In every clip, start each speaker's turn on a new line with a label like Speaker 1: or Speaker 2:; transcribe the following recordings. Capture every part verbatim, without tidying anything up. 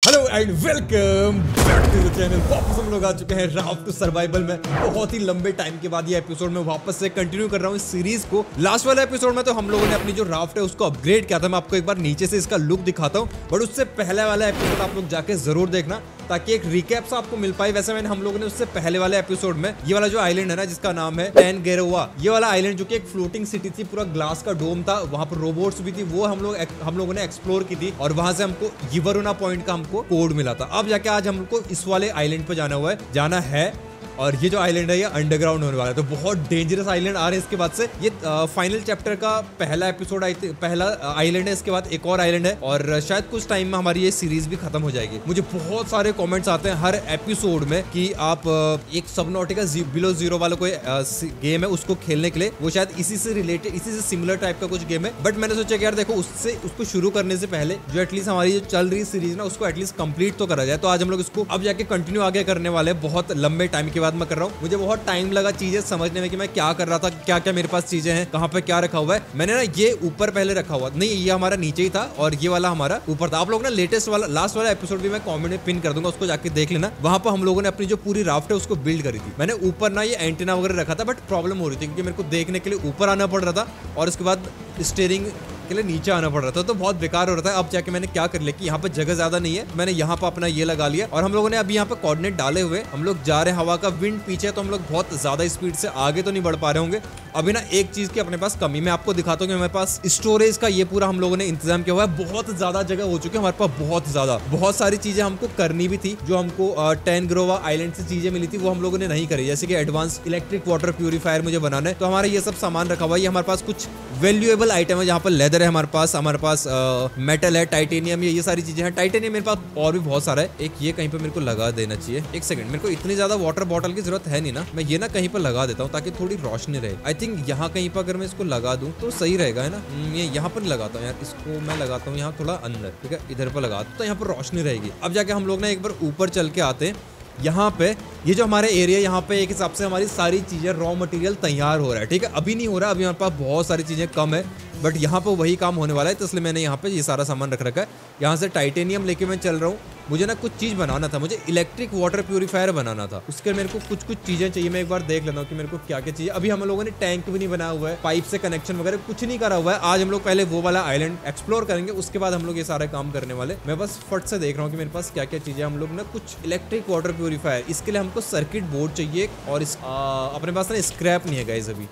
Speaker 1: Hello and welcome back to the channel. वापस हम लोग आ चुके हैं राफ्ट टू सर्वाइवल में। बहुत ही लंबे टाइम के बाद ये एपिसोड में वापस से कंटिन्यू कर रहा हूँ इस सीरीज को। लास्ट वाले एपिसोड में तो हम लोगों ने अपनी जो राफ्ट है उसको अपग्रेड किया था। मैं आपको एक बार नीचे से इसका लुक दिखाता हूँ, बट उससे पहले वाला एपिसोड आप लोग जाके जरूर देखना ताकि एक रिकैप सा आपको मिल पाए। वैसे मैंने हम लोगों ने उससे पहले वाले एपिसोड में ये वाला जो आइलैंड है ना, जिसका नाम है टैनगेरोवा, ये वाला आइलैंड जो कि एक फ्लोटिंग सिटी थी, पूरा ग्लास का डोम था, वहां पर रोबोट्स भी थी, वो हम लोग हम लोगों ने एक्सप्लोर की थी और वहां से हमको गिवरुना पॉइंट का हमको कोड मिला था। अब जाके आज हमको इस वाले आइलैंड पे जाना हुआ है जाना है और ये जो आइलैंड है ये अंडरग्राउंड होने वाला है, तो बहुत डेंजरस आइलैंड आ रहे हैं इसके बाद से। ये फाइनल चैप्टर का पहला एपिसोड आई पहला आइलैंड है, इसके बाद एक और आइलैंड है और शायद कुछ टाइम में हमारी ये सीरीज भी खत्म हो जाएगी। मुझे बहुत सारे कमेंट्स आते हैं हर एपिसोड में कि आप एक सबनॉटिका बिलो जीरो वाला कोई गेम है उसको खेलने के लिए, वो शायद इसी से रिलेटेड इसी से सिमिलर टाइप का कुछ गेम है। बट मैंने सोचा कि यार देखो, उससे उसको शुरू करने से पहले जो एटलीस्ट हमारी जो चल रही सीरीज ना उसको एटलीस्ट कंप्लीट तो करा जाए। तो आज हम लोग इसको अब जाके कंटिन्यू आगे करने वाले हैं। बहुत लंबे टाइम के बाद मैं कर रहा हूँ। मुझे बहुत टाइम लगा चीजें समझने में कि मैं क्या कर रहा था, क्या क्या मेरे पास चीजें हैं, कहाँ पे क्या रखा हुआ है। मैंने ना ये ऊपर पहले रखा हुआ नहीं, ये हमारा नीचे ही था और ये वाला हमारा ऊपर था। आप लोग ना लेटेस्ट वाला लास्ट वाला एपिसोड भी मैं कमेंट में पिन कर दूंगा, उसको जाके देख लेना। वहां पर हम लोगों ने अपनी जो पूरी राफ्ट है उसको बिल्ड करी थी। मैंने ऊपर ना ये एंटीना वगैरह रखा था, बट प्रॉब्लम हो रही थी क्योंकि मेरे को देखने के लिए ऊपर आना पड़ रहा था और उसके बाद स्टीयरिंग के लिए नीचे आना पड़ रहा था, तो बहुत बेकार हो रहा था। अब जाके मैंने क्या कर लिया कि यहाँ पे जगह ज्यादा नहीं है, मैंने यहाँ पे अपना ये लगा लिया और हम लोगों ने अभी यहाँ पे कोऑर्डिनेट डाले हुए हम लोग जा रहे हैं। हवा का विंड पीछे, तो हम लोग बहुत ज्यादा स्पीड से आगे तो नहीं बढ़ पा रहे होंगे। अभी ना एक चीज की अपने पास कमी मैं आपको दिखाता हूँ कि हमारे पास स्टोरेज का ये पूरा हम लोगों ने इंतजाम किया हुआ है। बहुत ज्यादा जगह हो चुकी है हमारे पास, बहुत ज्यादा बहुत सारी चीजें हमको करनी भी थी। जो हमको टैनगेरोवा आइलैंड से चीजें मिली थी वो हम लोगों ने नहीं करी, जैसे कि एडवांस इलेक्ट्रिक वाटर प्यूरिफायर मुझे बनाना है, तो हमारा ये सब सामान रखा हुआ है। हमारे पास कुछ वैल्यूएबल आइटम है, जहाँ पर लेदर है हमारे पास, हमारे पास मेटल है, टाइटेनियम, ये ये सारी चीजें हैं। टाइटेनियम मेरे पास और भी बहुत सारा है। एक ये कहीं पे मेरे को लगा देना चाहिए। एक सेकंड, मेरे को इतनी ज्यादा वाटर बॉटल की जरूरत है नहीं ना, मैं ये ना कहीं पर लगा देता हूँ ताकि थोड़ी रोशनी रहे। आई थिंक यहाँ कहीं पर अगर मैं इसको लगा दूं तो सही रहेगा, है ना। ये यहाँ पर लगाता हूँ यार, इसको मैं लगाता हूँ यहाँ थोड़ा अंदर, ठीक है, इधर पर लगा तो यहाँ पर रोशनी रहेगी। अब जाके हम लोग ना एक बार ऊपर चल के आते हैं। यहाँ पे ये जो हमारे एरिया, यहाँ पे एक हिसाब से हमारी सारी चीजें रॉ मटेरियल तैयार हो रहा है, ठीक है। अभी नहीं हो रहा, अभी हमारे पास बहुत सारी चीजें कम है, बट यहाँ पे वही काम होने वाला है, तो इसलिए मैंने यहाँ पे ये सारा सामान रख रखा है। यहाँ से टाइटेनियम लेके मैं चल रहा हूँ। मुझे ना कुछ चीज बनाना था, मुझे इलेक्ट्रिक वाटर प्यूरिफायर बनाना था, उसके मेरे को कुछ कुछ चीजें चाहिए। मैं एक बार देख लेता हूँ कि मेरे को क्या क्या चाहिए। अभी हम लोगों ने टैंक भी नहीं बनाया हुआ है, पाइप से कनेक्शन वगैरह कुछ नहीं करा हुआ है। आज हम लोग पहले वो वाला आइलैंड एक्सप्लोर करेंगे, उसके बाद हम लोग ये सारे काम करने वाले। मैं बस फट से देख रहा हूँ कि मेरे पास क्या क्या चीजें। हम लोग ना कुछ इलेक्ट्रिक वाटर प्यूरिफायर, इसके लिए हमको सर्किट बोर्ड चाहिए और इस आ, अपने पास ना स्क्रैप नहीं है गाइस। अभी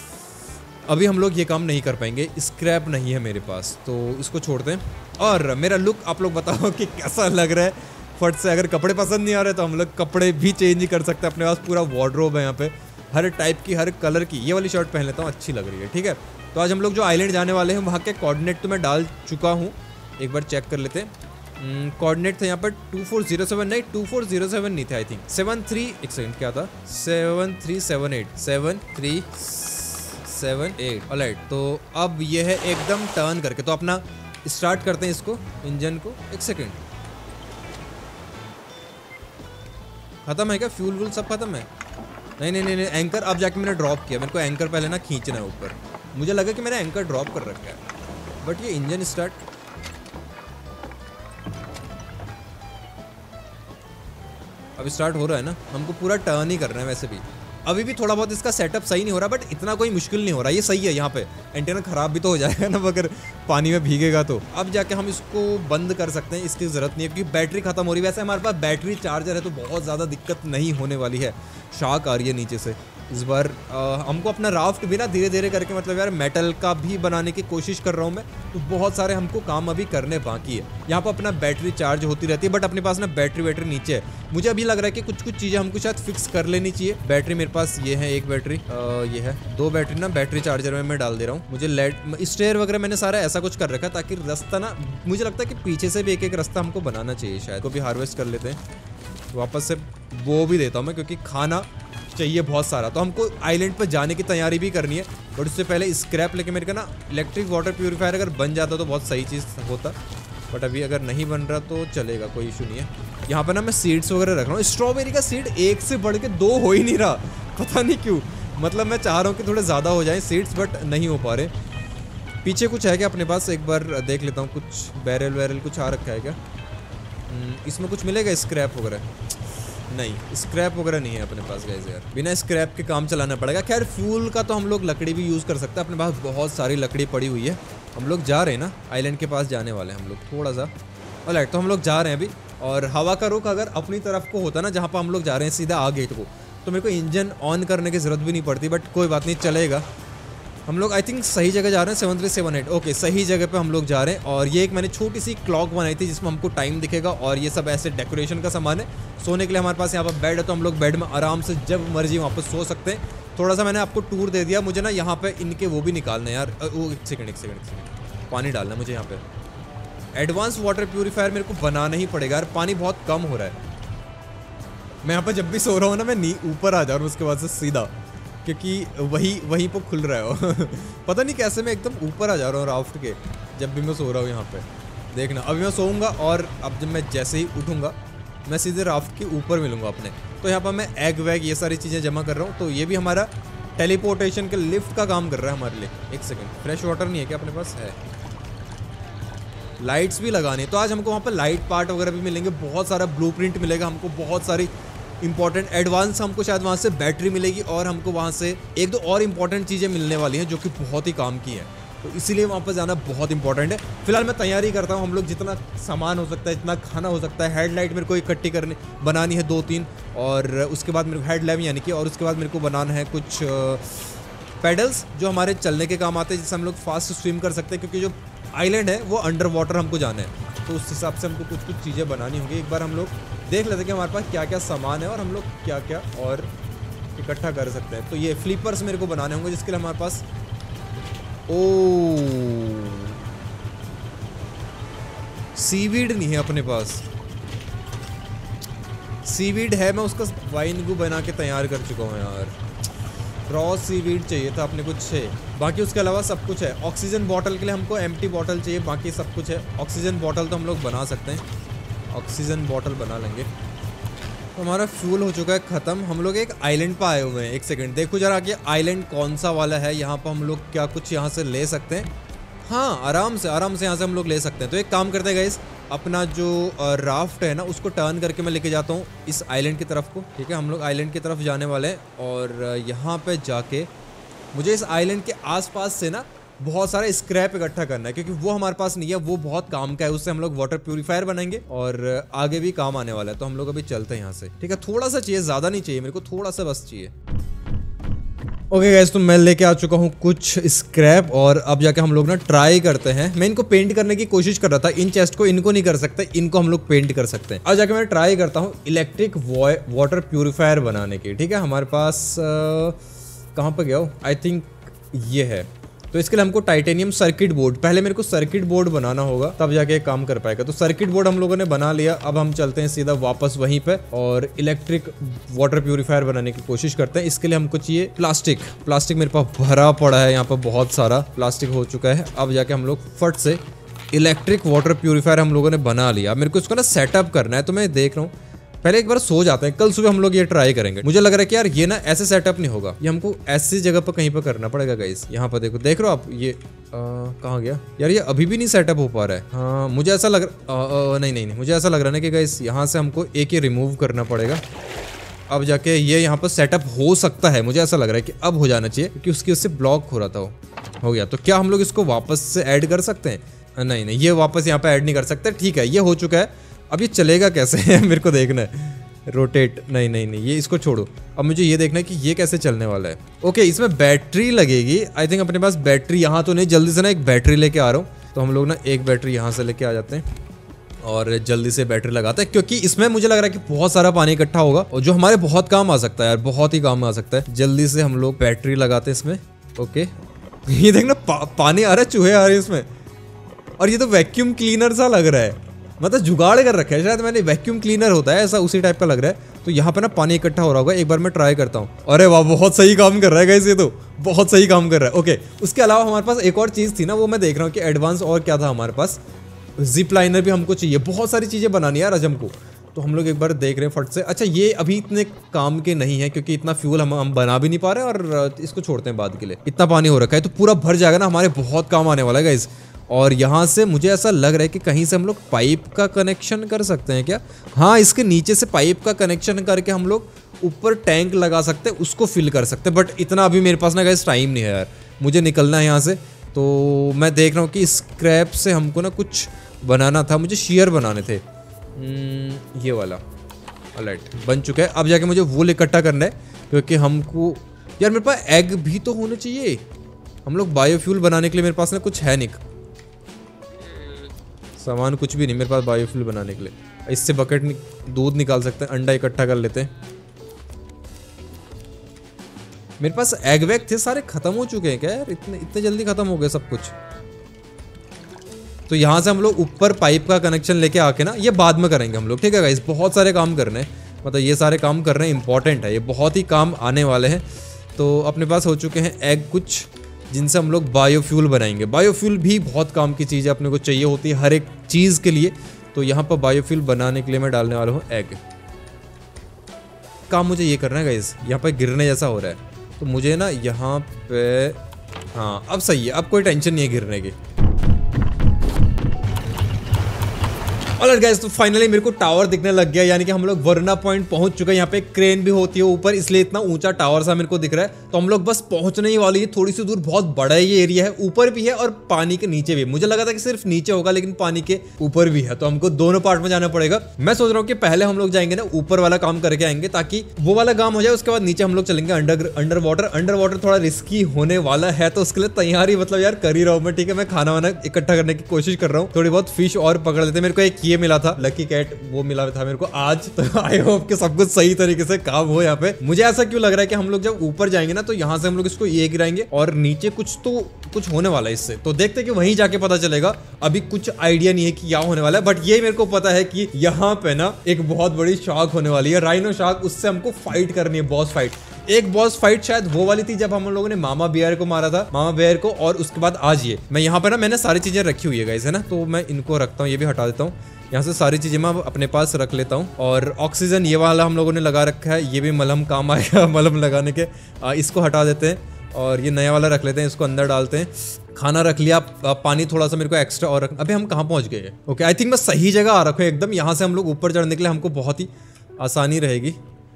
Speaker 1: अभी हम लोग ये काम नहीं कर पाएंगे, स्क्रैप नहीं है मेरे पास, तो इसको छोड़ते हैं। और मेरा लुक आप लोग बताओ कि कैसा लग रहा है फट से। अगर कपड़े पसंद नहीं आ रहे तो हम लोग कपड़े भी चेंज ही कर सकते हैं। अपने पास पूरा वार्डरोब है यहाँ पे, हर टाइप की, हर कलर की। ये वाली शर्ट पहन लेता हूँ, अच्छी लग रही है, ठीक है। तो आज हम लोग जो आइलैंड जाने वाले हैं वहाँ के कोऑर्डिनेट तो मैं डाल चुका हूँ, एक बार चेक कर लेते हैं। कोऑर्डिनेट थे यहाँ पर टू फोर जीरो सेवन, नहीं टू फोर जीरो सेवन नहीं थे, आई थिंक सेवन थ्री, एक सेकंड क्या था, seven three seven eight seven three seven eight. Alright, तो अब ये है एकदम टर्न करके, तो अपना स्टार्ट करते हैं इसको, इंजन को। एक सेकंड, खत्म है क्या फ्यूल वूल सब खत्म है? नहीं नहीं नहीं, नहीं एंकर अब जाके मैंने ड्रॉप किया। मेरे को एंकर पहले ना खींचना है ऊपर, मुझे लगा कि मैंने एंकर ड्रॉप कर रखा है, बट ये इंजन स्टार्ट। अब स्टार्ट हो रहा है ना, हमको पूरा टर्न ही करना है। वैसे भी अभी भी थोड़ा बहुत इसका सेटअप सही नहीं हो रहा, बट इतना कोई मुश्किल नहीं हो रहा, ये सही है। यहाँ पे एंटेना खराब भी तो हो जाएगा ना अगर पानी में भीगेगा तो। अब जाके हम इसको बंद कर सकते हैं, इसकी ज़रूरत नहीं है क्योंकि बैटरी खत्म हो रही है। वैसे हमारे पास बैटरी चार्जर है तो बहुत ज़्यादा दिक्कत नहीं होने वाली है। शार्क आ रही है नीचे से इस बार। आ, हमको अपना राफ्ट भी ना धीरे धीरे करके, मतलब यार मेटल का भी बनाने की कोशिश कर रहा हूँ मैं, तो बहुत सारे हमको काम अभी करने बाकी है। यहाँ पर अपना बैटरी चार्ज होती रहती है, बट अपने पास ना बैटरी बैटरी नीचे है। मुझे अभी लग रहा है कि कुछ कुछ चीज़ें हमको शायद फिक्स कर लेनी चाहिए। बैटरी मेरे पास ये है, एक बैटरी आ, ये है, दो बैटरी ना बैटरी चार्जर में मैं डाल दे रहा हूँ। मुझे लेड स्टेयर वगैरह मैंने सारा ऐसा कुछ कर रखा है ताकि रास्ता ना, मुझे लगता है कि पीछे से भी एक एक रास्ता हमको बनाना चाहिए। शायद को भी हार्वेस्ट कर लेते हैं, वापस से वो भी देता हूँ मैं क्योंकि खाना चाहिए बहुत सारा। तो हमको आइलैंड पर जाने की तैयारी भी करनी है, बट उससे पहले स्क्रैप लेके मेरे का ना इलेक्ट्रिक वाटर प्यूरिफायर अगर बन जाता तो बहुत सही चीज़ होता, बट अभी अगर नहीं बन रहा तो चलेगा, कोई इशू नहीं है। यहाँ पर ना मैं सीड्स वगैरह रख रहा हूँ। स्ट्रॉबेरी का सीड एक से बढ़ के दो हो ही नहीं रहा, पता नहीं क्यों। मतलब मैं चाह रहा हूँ कि थोड़े ज़्यादा हो जाएं सीड्स, बट नहीं हो पा रहे। पीछे कुछ है क्या अपने पास? एक बार देख लेता हूँ, कुछ बैरल वैरल कुछ आ रखा है क्या? इसमें कुछ मिलेगा स्क्रैप वगैरह? नहीं, स्क्रैप वगैरह नहीं है अपने पास गाइस यार, बिना स्क्रैप के काम चलाना पड़ेगा। खैर फ्यूल का तो हम लोग लकड़ी भी यूज़ कर सकते हैं, अपने पास बहुत सारी लकड़ी पड़ी हुई है। हम लोग जा रहे हैं ना, आइलैंड के पास जाने वाले हैं हम लोग थोड़ा सा। ऑलराइट, तो हम लोग जा रहे हैं अभी। और हवा का रुख अगर अपनी तरफ को होता ना, जहाँ पर हम लोग जा रहे हैं सीधा आ गेट को, तो मेरे को इंजन ऑन करने की ज़रूरत भी नहीं पड़ती, बट कोई बात नहीं, चलेगा। हम लोग आई थिंक सही जगह जा रहे हैं, seven three seven eight. Okay, सही जगह पे हम लोग जा रहे हैं। और ये एक मैंने छोटी सी क्लॉक बनाई थी जिसमें हमको टाइम दिखेगा, और ये सब ऐसे डेकोरेशन का सामान है। सोने के लिए हमारे पास यहाँ पर बेड है, तो हम लोग बेड में आराम से जब मर्जी वहाँ पर सो सकते हैं। थोड़ा सा मैंने आपको टूर दे दिया। मुझे ना यहाँ पे इनके वो भी निकालना है यार। वो एक सेकंड एक सेकंड एक सेकंड पानी डालना है मुझे यहाँ पे। एडवांस वाटर प्यूरीफायर मेरे को बनाना ही पड़ेगा यार, पानी बहुत कम हो रहा है। मैं यहाँ पर जब भी सो रहा हूँ ना, मैं नी ऊपर आ जा रहा हूँ उसके बाद से सीधा, क्योंकि वही वहीं पर खुल रहा है पता नहीं कैसे मैं एकदम ऊपर आ जा रहा हूँ राफ्ट के, जब भी मैं सो रहा हूँ यहाँ पे। देखना अभी मैं सोऊंगा, और अब जब मैं जैसे ही उठूँगा मैं सीधे राफ्ट के ऊपर मिलूंगा अपने। तो यहाँ पर मैं एग वैग ये सारी चीज़ें जमा कर रहा हूँ, तो ये भी हमारा टेलीपोर्टेशन के लिफ्ट का काम कर रहा है हमारे लिए। एक सेकेंड, फ्रेश वाटर नहीं है क्या अपने पास? है। लाइट्स भी लगानी, तो आज हमको वहाँ पर लाइट पार्ट वगैरह भी मिलेंगे, बहुत सारा ब्लूप्रिंट मिलेगा हमको, बहुत सारी इंपॉर्टेंट एडवांस हमको शायद वहाँ से बैटरी मिलेगी, और हमको वहाँ से एक दो और इंपॉर्टेंट चीज़ें मिलने वाली हैं जो कि बहुत ही काम की हैं। तो इसीलिए वहाँ पर जाना बहुत इंपॉर्टेंट है। फिलहाल मैं तैयारी करता हूँ, हम लोग जितना सामान हो सकता है, जितना खाना हो सकता है। हेडलाइट मेरे को इकट्ठी करनी बनानी है दो तीन, और उसके बाद मेरे को हेड लैम्प यानी कि, और उसके बाद मेरे को बनाना है कुछ पेडल्स जो हमारे चलने के काम आते हैं, जिससे हम लोग फास्ट स्विम कर सकते हैं, क्योंकि जो आइलैंड है वो अंडर वाटर हमको जाना है। तो उस हिसाब से हमको कुछ कुछ चीज़ें बनानी होंगी। एक बार हम लोग देख लेते हैं कि हमारे पास क्या क्या सामान है और हम लोग क्या क्या और इकट्ठा कर सकते हैं। तो ये फ्लिपर्स मेरे को बनाने होंगे, जिसके लिए हमारे पास ओ सीवीड नहीं है अपने पास। सीवीड है, मैं उसका वाइन गू बना के तैयार कर चुका हूँ यार। रॉ सीवीड चाहिए था अपने कुछ है, बाकी उसके अलावा सब कुछ है। ऑक्सीजन बॉटल के लिए हमको एम्प्टी बॉटल चाहिए, बाकी सब कुछ है। ऑक्सीजन बॉटल तो हम लोग बना सकते हैं, ऑक्सीजन बॉटल बना लेंगे। तो हमारा फ्यूल हो चुका है ख़त्म। हम लोग एक आइलैंड पर आए हुए हैं। एक सेकंड देखो जरा कि आइलैंड कौन सा वाला है, यहाँ पर हम लोग क्या कुछ यहाँ से ले सकते हैं। हाँ, आराम से आराम से यहाँ से हम लोग ले सकते हैं। तो एक काम करते हैं गाइस, अपना जो राफ्ट है ना उसको टर्न करके मैं लेके जाता हूँ इस आइलैंड की तरफ को। ठीक है, हम लोग आइलैंड की तरफ जाने वाले हैं, और यहाँ पे जाके मुझे इस आइलैंड के आसपास से ना बहुत सारा स्क्रैप इकट्ठा करना है, क्योंकि वो हमारे पास नहीं है, वो बहुत काम का है। उससे हम लोग वाटर प्यूरीफायर बनाएंगे और आगे भी काम आने वाला है। तो हम लोग अभी चलते हैं यहाँ से। ठीक है, थोड़ा सा चाहिए, ज़्यादा नहीं चाहिए मेरे को, थोड़ा सा बस चाहिए। ओके गाइस, तो मैं लेके आ चुका हूँ कुछ स्क्रैप, और अब जाके हम लोग ना ट्राई करते हैं। मैं इनको पेंट करने की कोशिश कर रहा था, इन चेस्ट को इनको नहीं कर सकते, इनको हम लोग पेंट कर सकते हैं। अब जाके मैं ट्राई करता हूँ इलेक्ट्रिक वाटर प्यूरीफायर बनाने की। ठीक है, हमारे पास कहाँ पर गया हो, आई थिंक ये है। तो इसके लिए हमको टाइटेनियम सर्किट बोर्ड, पहले मेरे को सर्किट बोर्ड बनाना होगा, तब जाके काम कर पाएगा। तो सर्किट बोर्ड हम लोगों ने बना लिया। अब हम चलते हैं सीधा वापस वहीं पे और इलेक्ट्रिक वाटर प्यूरीफायर बनाने की कोशिश करते हैं। इसके लिए हमको चाहिए प्लास्टिक। प्लास्टिक मेरे पास भरा पड़ा है, यहाँ पर बहुत सारा प्लास्टिक हो चुका है। अब जाके हम लोग फट से इलेक्ट्रिक वाटर प्यूरीफायर हम लोगों ने बना लिया। मेरे को इसको ना सेटअप करना है, तो मैं देख रहा हूँ पहले एक बार सो जाते हैं, कल सुबह हम लोग ये ट्राई करेंगे। मुझे लग रहा है कि यार ये ना ऐसे सेटअप नहीं होगा, ये हमको ऐसी जगह पर कहीं पर करना पड़ेगा गाइस। यहाँ पर देखो, देख रहे हो आप, ये कहाँ गया यार, ये अभी भी नहीं सेटअप हो पा रहा है। हाँ, मुझे ऐसा लग रहा नहीं नहीं नहीं मुझे ऐसा लग रहा है कि गाइस यहाँ से हमको एक ही रिमूव करना पड़ेगा, अब जाके ये यहाँ पर सेटअप हो सकता है। मुझे ऐसा लग रहा है कि अब हो जाना चाहिए, क्योंकि उसकी उससे ब्लॉक हो रहा था, वो हो गया। तो क्या हम लोग इसको वापस से ऐड कर सकते हैं? नहीं नहीं, ये वापस यहाँ पे ऐड नहीं कर सकते। ठीक है, ये हो चुका है। अब ये चलेगा कैसे है मेरे को देखना है। रोटेट, नहीं नहीं नहीं, ये इसको छोड़ो। अब मुझे ये देखना है कि ये कैसे चलने वाला है। ओके, इसमें बैटरी लगेगी। आई थिंक अपने पास बैटरी यहाँ तो नहीं, जल्दी से ना एक बैटरी लेके आ रहा हूँ। तो हम लोग ना एक बैटरी यहाँ से लेके आ जाते हैं और जल्दी से बैटरी लगाते हैं, क्योंकि इसमें मुझे लग रहा है कि बहुत सारा पानी इकट्ठा होगा और जो हमारे बहुत काम आ सकता है यार, बहुत ही काम आ सकता है। जल्दी से हम लोग बैटरी लगाते हैं इसमें। ओके, ये देखना पा, पानी आ रहा है, चूहे आ रहे हैं इसमें। और ये तो वैक्यूम क्लीनर सा लग रहा है, मतलब जुगाड़ कर रखा है शायद मैंने। वैक्यूम क्लीनर होता है ऐसा, उसी टाइप का लग रहा है। तो यहाँ पे ना पानी इकट्ठा हो रहा होगा, एक बार मैं ट्राई करता हूँ। अरे वाह, बहुत सही काम कर रहा है गाइस, ये तो बहुत सही काम कर रहा है। ओके, उसके अलावा हमारे पास एक और चीज़ थी ना, वो मैं देख रहा हूँ कि एडवांस और क्या था हमारे पास। जिप लाइनर भी हमको चाहिए, बहुत सारी चीज़ें बनानी है यार आज हमको। तो हम लोग एक बार देख रहे हैं फट से। अच्छा, ये अभी इतने काम के नहीं है, क्योंकि इतना फ्यूल हम हम बना भी नहीं पा रहे हैं, और इसको छोड़ते हैं बाद के लिए। इतना पानी हो रखा है तो पूरा भर जाएगा ना, हमारे बहुत काम आने वाला है गाइस। और यहाँ से मुझे ऐसा लग रहा है कि कहीं से हम लोग पाइप का कनेक्शन कर सकते हैं क्या? हाँ, इसके नीचे से पाइप का कनेक्शन करके हम लोग ऊपर टैंक लगा सकते हैं, उसको फिल कर सकते हैं। बट इतना अभी मेरे पास ना गाइस टाइम नहीं है यार, मुझे निकलना है यहाँ से। तो मैं देख रहा हूँ कि स्क्रैप से हमको ना कुछ बनाना था, मुझे शेयर बनाने थे। ये वाला ऑलराइट बन चुका है। अब जाके मुझे वूल इकट्ठा करना है, क्योंकि हमको यार मेरे पास एग भी तो होने चाहिए। हम लोग बायोफ्यूल बनाने के लिए मेरे पास ना कुछ है नहीं सामान, कुछ भी नहीं मेरे पास बायोफ्यूल बनाने के लिए। इससे बकेट नि, दूध निकाल सकते हैं, अंडा इकट्ठा कर लेते हैं। मेरे पास एग वैग थे, सारे खत्म हो चुके हैं क्या यार? इतने इतने जल्दी खत्म हो गए सब कुछ। तो यहाँ से हम लोग ऊपर पाइप का कनेक्शन लेके आके ना, ये बाद में करेंगे हम लोग, ठीक है गाइस? बहुत सारे काम करने हैं, मतलब ये सारे काम करने इंपॉर्टेंट है, ये बहुत ही काम आने वाले हैं। तो अपने पास हो चुके हैं एग कुछ, जिनसे हम लोग बायोफ्यूल बनाएंगे। बायोफ्यूल भी बहुत काम की चीज़ है, अपने को चाहिए होती है हर एक चीज़ के लिए। तो यहाँ पर बायोफ्यूल बनाने के लिए मैं डालने वाला हूँ एग। काम मुझे ये करना है गाइस, यहाँ पर गिरने जैसा हो रहा है, तो मुझे ना यहाँ पे, हाँ अब सही है, अब कोई टेंशन नहीं है गिरने की। ऑलराइट गाइस, तो फाइनली मेरे को टावर दिखने लग गया, यानी कि हम लोग वरना पॉइंट पहुंच चुके हैं। यहाँ पे क्रेन भी होती है ऊपर, इसलिए इतना ऊंचा टावर सा मेरे को दिख रहा है। तो हम लोग बस पहुंचने ही वाली है, थोड़ी सी दूर, बहुत बड़ा ये एरिया है, ऊपर भी है और पानी के नीचे भी। मुझे लगा था कि सिर्फ नीचे होगा, लेकिन पानी के ऊपर भी है, तो हमको दोनों पार्ट में जाना पड़ेगा। मैं सोच रहा हूँ कि पहले हम लोग जाएंगे ना ऊपर वाला काम करके आएंगे, ताकि वो वाला काम हो जाए, उसके बाद नीचे हम लोग चलेंगे under under water. Under water थोड़ा रिस्की होने वाला है, तो उसके लिए तैयारी मतलब यार कर ही रहा हूँ मैं, ठीक है? मैं खाना वाना इकट्ठा करने की कोशिश कर रहा हूँ, थोड़ी बहुत फिश और पकड़ लेते। मेरे को एक ये मिला था लकी कैट, वो मिला था मेरे को आज। तो आई होप कि सब कुछ सही तरीके से काम हो यहाँ पे। मुझे ऐसा क्यों लग रहा है कि हम लोग जब ऊपर जाएंगे ना, तो यहाँ से हम लोग इसको ये गिराएंगे और नीचे कुछ तो कुछ होने वाला है इससे। तो देखते हैं कि वहीं जाके पता चलेगा। अभी कुछ आइडिया नहीं है कि क्या होने वाला है, बट ये मेरे को पता है कि यहाँ पे ना एक बहुत बड़ी शार्क होने वाली है, राइनो शार्क। उससे हमको फाइट करनी है, बॉस फाइट। एक बॉस फाइट शायद वो वाली थी जब हम लोगों ने मामा बियर को मारा था, मामा बियर को। और उसके बाद आज ये मैं यहाँ पे ना, मैंने सारी चीजें रखी हुई है गाइस, है ना? तो मैं इनको रखता हूँ, ये भी हटा देता हूँ। यहाँ से सारी चीजें मैं अपने पास रख लेता हूँ। और ऑक्सीजन ये वाला हम लोगों ने लगा रखा है, ये भी मलहम काम आएगा मलहम लगाने के। आ, इसको हटा देते हैं और ये नया वाला रख लेते हैं, इसको अंदर डालते हैं। खाना रख लिया, पानी थोड़ा सा मेरे को एक्स्ट्रा और रख। अभी हम कहाँ पहुँच गए? ओके, आई थिंक मैं सही जगह आ रखा हूँ एकदम। यहाँ से हम लोग ऊपर चढ़ने के लिए हमको बहुत ही आसानी रहेगी।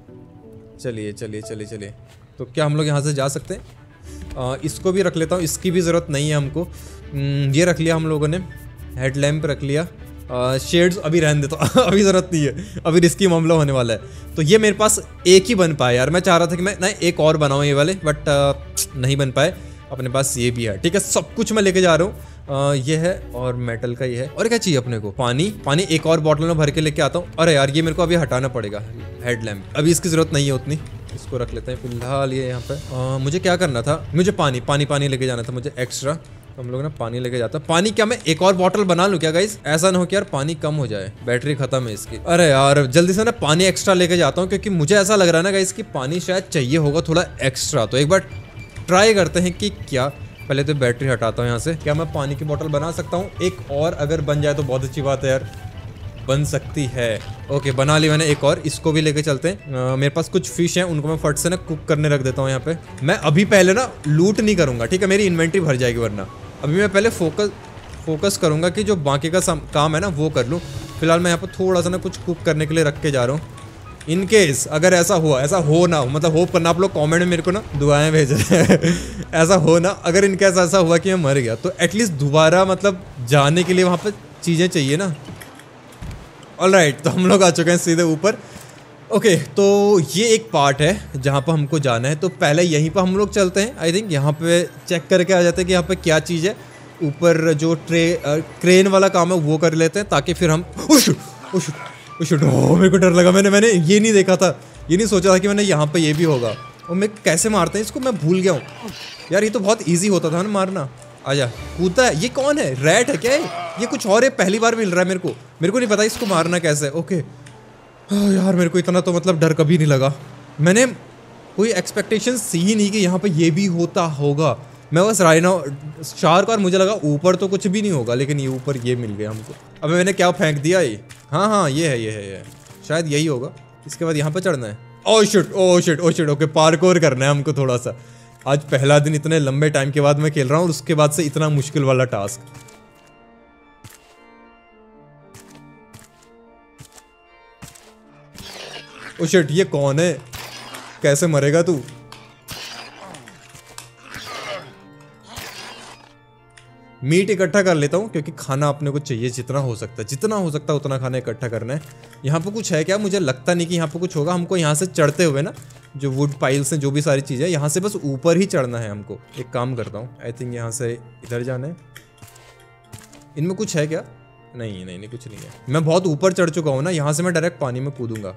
Speaker 1: चलिए चलिए चलिए चलिए, तो क्या हम लोग यहाँ से जा सकते हैं? आ, इसको भी रख लेता हूँ, इसकी भी ज़रूरत नहीं है हमको। ये रख लिया हम लोगों ने, हेडलैम्प रख लिया। शेड्स अभी रहने देता हूँ अभी ज़रूरत नहीं है, अभी रिस्की मामला होने वाला है। तो ये मेरे पास एक ही बन पाया यार, मैं चाह रहा था कि मैं ना एक और बनाऊँ ये वाले, बट आ, नहीं बन पाए। अपने पास ये भी है, ठीक है? सब कुछ मैं लेके जा रहा हूँ। ये है और मेटल का ये है। और क्या चाहिए अपने को? पानी। पानी एक और बॉटल में भर के लेके आता हूँ। अरे यार, ये मेरे को अभी हटाना पड़ेगा हेडलैम्प, अभी इसकी ज़रूरत नहीं है उतनी। इसको रख लेते हैं फिलहाल ये यहाँ पे। आ, मुझे क्या करना था? मुझे पानी पानी पानी लेके जाना था मुझे एक्स्ट्रा। तो हम लोग ना पानी लेके जाता। पानी क्या मैं एक और बॉटल बना लूँ क्या गाइस? ऐसा ना हो कि यार पानी कम हो जाए, बैटरी खत्म है इसकी। अरे यार, जल्दी से ना पानी एक्स्ट्रा लेके जाता हूँ, क्योंकि मुझे ऐसा लग रहा है ना गाइस कि पानी शायद चाहिए होगा थोड़ा एक्स्ट्रा। तो एक बार ट्राई करते हैं कि क्या। पहले तो बैटरी हटाता हूँ यहाँ से। क्या मैं पानी की बोतल बना सकता हूँ? एक और अगर बन जाए तो बहुत अच्छी बात है यार, बन सकती है। ओके, बना ली मैंने एक और। इसको भी लेके चलते हैं। आ, मेरे पास कुछ फिश हैं, उनको मैं फट से ना कुक करने रख देता हूँ यहाँ पे। मैं अभी पहले ना लूट नहीं करूँगा, ठीक है? मेरी इन्वेंट्री भर जाएगी वरना। अभी मैं पहले फोकस फोकस करूँगा कि जो बाकी का काम है ना वो कर लूँ। फिलहाल मैं यहाँ पर थोड़ा सा ना कुछ कुक करने के लिए रख के जा रहा हूँ। इन केस अगर ऐसा हुआ, ऐसा हो ना हो, मतलब होप करना आप लोग कमेंट में मेरे को ना दुआएं भेज रहे हैं ऐसा हो ना, अगर इन केस ऐसा हुआ कि मैं मर गया, तो एटलीस्ट दोबारा मतलब जाने के लिए वहाँ पर चीज़ें चाहिए ना। ऑलराइट, तो हम लोग आ चुके हैं सीधे ऊपर। ओके, तो ये एक पार्ट है जहाँ पर हमको जाना है। तो पहले यहीं पर हम लोग चलते हैं। आई थिंक यहाँ पे चेक करके आ जाते हैं कि यहाँ पे क्या चीज़ है। ऊपर जो ट्रे क्रेन वाला काम है वो कर लेते हैं, ताकि फिर हम उश, उश, उश, ओ, मेरे को डर लगा। मैंने मैंने ये नहीं देखा था, ये नहीं सोचा था कि मैंने यहाँ पे ये भी होगा। और मैं कैसे मारते हैं इसको, मैं भूल गया हूँ यार। ये तो बहुत ईजी होता था ना मारना। आजा, कूदता है। ये कौन है? रैट है क्या है? ये कुछ और है, पहली बार मिल रहा है मेरे को। मेरे को नहीं पता इसको मारना कैसे है। ओके यार, मेरे को इतना तो मतलब डर कभी नहीं लगा। मैंने कोई एक्सपेक्टेशंस ही नहीं कि यहाँ पे ये भी होता होगा। मैं बस राइनो शार्क, और मुझे लगा ऊपर तो कुछ भी नहीं होगा, लेकिन ये ऊपर ये मिल गया हमको। अब मैंने क्या फेंक दिया? ये हाँ हाँ ये है ये है ये है शायद यही होगा। इसके बाद यहाँ पे चढ़ना है। Oh shit, oh shit, oh shit. Okay, parkour करना है हमको थोड़ा सा। आज पहला दिन, इतने लंबे टाइम के बाद मैं खेल रहा हूँ, और उसके बाद से इतना मुश्किल वाला टास्क। ओ शिट, ये कौन है? कैसे मरेगा तू? मीट इकट्ठा कर लेता हूँ क्योंकि खाना अपने को चाहिए जितना हो सकता है, जितना हो सकता है उतना खाना इकट्ठा करना है। यहाँ पे कुछ है क्या? मुझे लगता नहीं कि यहाँ पे कुछ होगा। हमको यहाँ से चढ़ते हुए ना, जो वुड पाइल्स हैं, जो भी सारी चीज़ें, यहाँ से बस ऊपर ही चढ़ना है हमको। एक काम करता हूँ, आई थिंक यहाँ से इधर जाना है। इनमें कुछ है क्या? नहीं नहीं नहीं, कुछ नहीं है। मैं बहुत ऊपर चढ़ चुका हूँ ना, यहाँ से मैं डायरेक्ट पानी में कूदूंगा।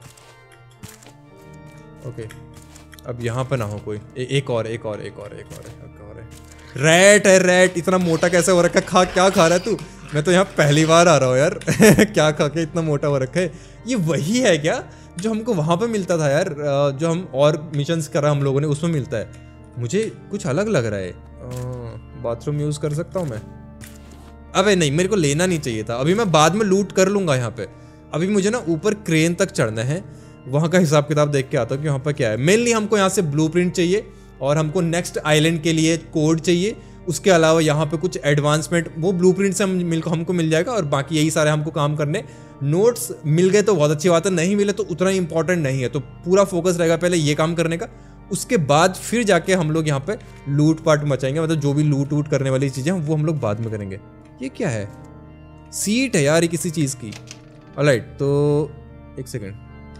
Speaker 1: ओके, अब यहाँ पे ना हो कोई। ए, एक और एक और एक और एक और एक और है। रैट है, रैट। इतना मोटा कैसे हो रखा है? खा क्या खा रहा है तू? मैं तो यहाँ पहली बार आ रहा हूँ यार। क्या खा के इतना मोटा हो रखा है? ये वही है क्या जो हमको वहाँ पे मिलता था यार, जो हम और मिशंस करा हम लोगों ने, उसमें मिलता है? मुझे कुछ अलग लग रहा है। बाथरूम यूज़ कर सकता हूँ मैं? अबे नहीं, मेरे को लेना नहीं चाहिए था। अभी मैं बाद में लूट कर लूँगा यहाँ पे। अभी मुझे ना ऊपर क्रेन तक चढ़ना है, वहाँ का हिसाब किताब देख के आता हूँ कि वहाँ पर क्या है। मेनली हमको यहाँ से ब्लूप्रिंट चाहिए और हमको नेक्स्ट आइलैंड के लिए कोड चाहिए। उसके अलावा यहाँ पे कुछ एडवांसमेंट, वो ब्लूप्रिंट से हम मिल हमको मिल जाएगा। और बाकी यही सारे हमको काम करने। नोट्स मिल गए तो बहुत अच्छी बात है, नहीं मिले तो उतना इंपॉर्टेंट नहीं है। तो पूरा फोकस रहेगा पहले ये काम करने का, उसके बाद फिर जाके हम लोग यहाँ पे लूट पाट मचाएंगे। मतलब जो भी लूट वूट करने वाली चीज़ें वो हम लोग बाद में करेंगे। ये क्या है? सीट है यार, ये किसी चीज़ की। ऑलराइट, तो एक सेकेंड।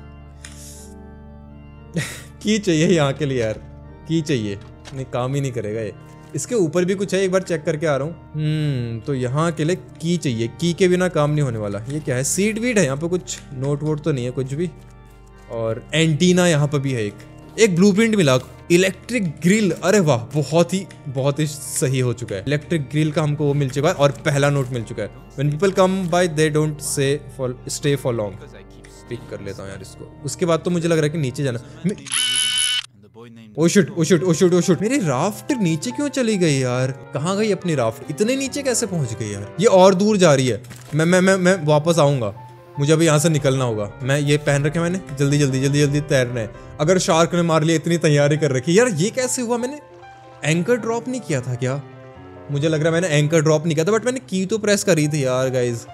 Speaker 1: की चाहिए यहाँ के लिए यार, की चाहिए। नहीं, काम ही नहीं करेगा ये। इसके ऊपर भी कुछ है, एक बार चेक करके आ रहा हूँ। हम्म तो यहाँ के लिए की चाहिए, की के बिना काम नहीं होने वाला। ये क्या है? सीट वीट है यहाँ पे? कुछ नोट वोट तो नहीं है कुछ भी। और एंटीना यहाँ पे भी है। एक एक ब्लूप्रिंट मिला, इलेक्ट्रिक ग्रिल। अरे वाह, बहुत ही बहुत ही सही हो चुका है। इलेक्ट्रिक ग्रिल का हमको वो मिल चुका है और पहला नोट मिल चुका है। When people come by they don't say for stay for long. Pick कर लेता हूँ यार इसको। उसके बाद तो मुझे लग रहा है कि नीचे जाना। Oh shit oh shit oh shit oh shit, मेरी राफ्ट नीचे क्यों चली गई यार? कहाँ गई अपनी राफ्ट? इतने नीचे कैसे पहुंच गई यार? ये और दूर जा रही है। मैं मैं मैं मैं वापस आऊंगा। मुझे अभी यहाँ से निकलना होगा। मैं ये पहन रखे मैंने, जल्दी जल्दी जल्दी जल्दी तैरना है। अगर शार्क ने मार लिया, इतनी तैयारी कर रखी यार। ये कैसे हुआ? मैंने एंकर ड्रॉप नहीं किया था क्या? मुझे लग रहा है मैंने एंकर ड्रॉप नहीं किया था, बट मैंने की तो प्रेस करी थी यार गाइज।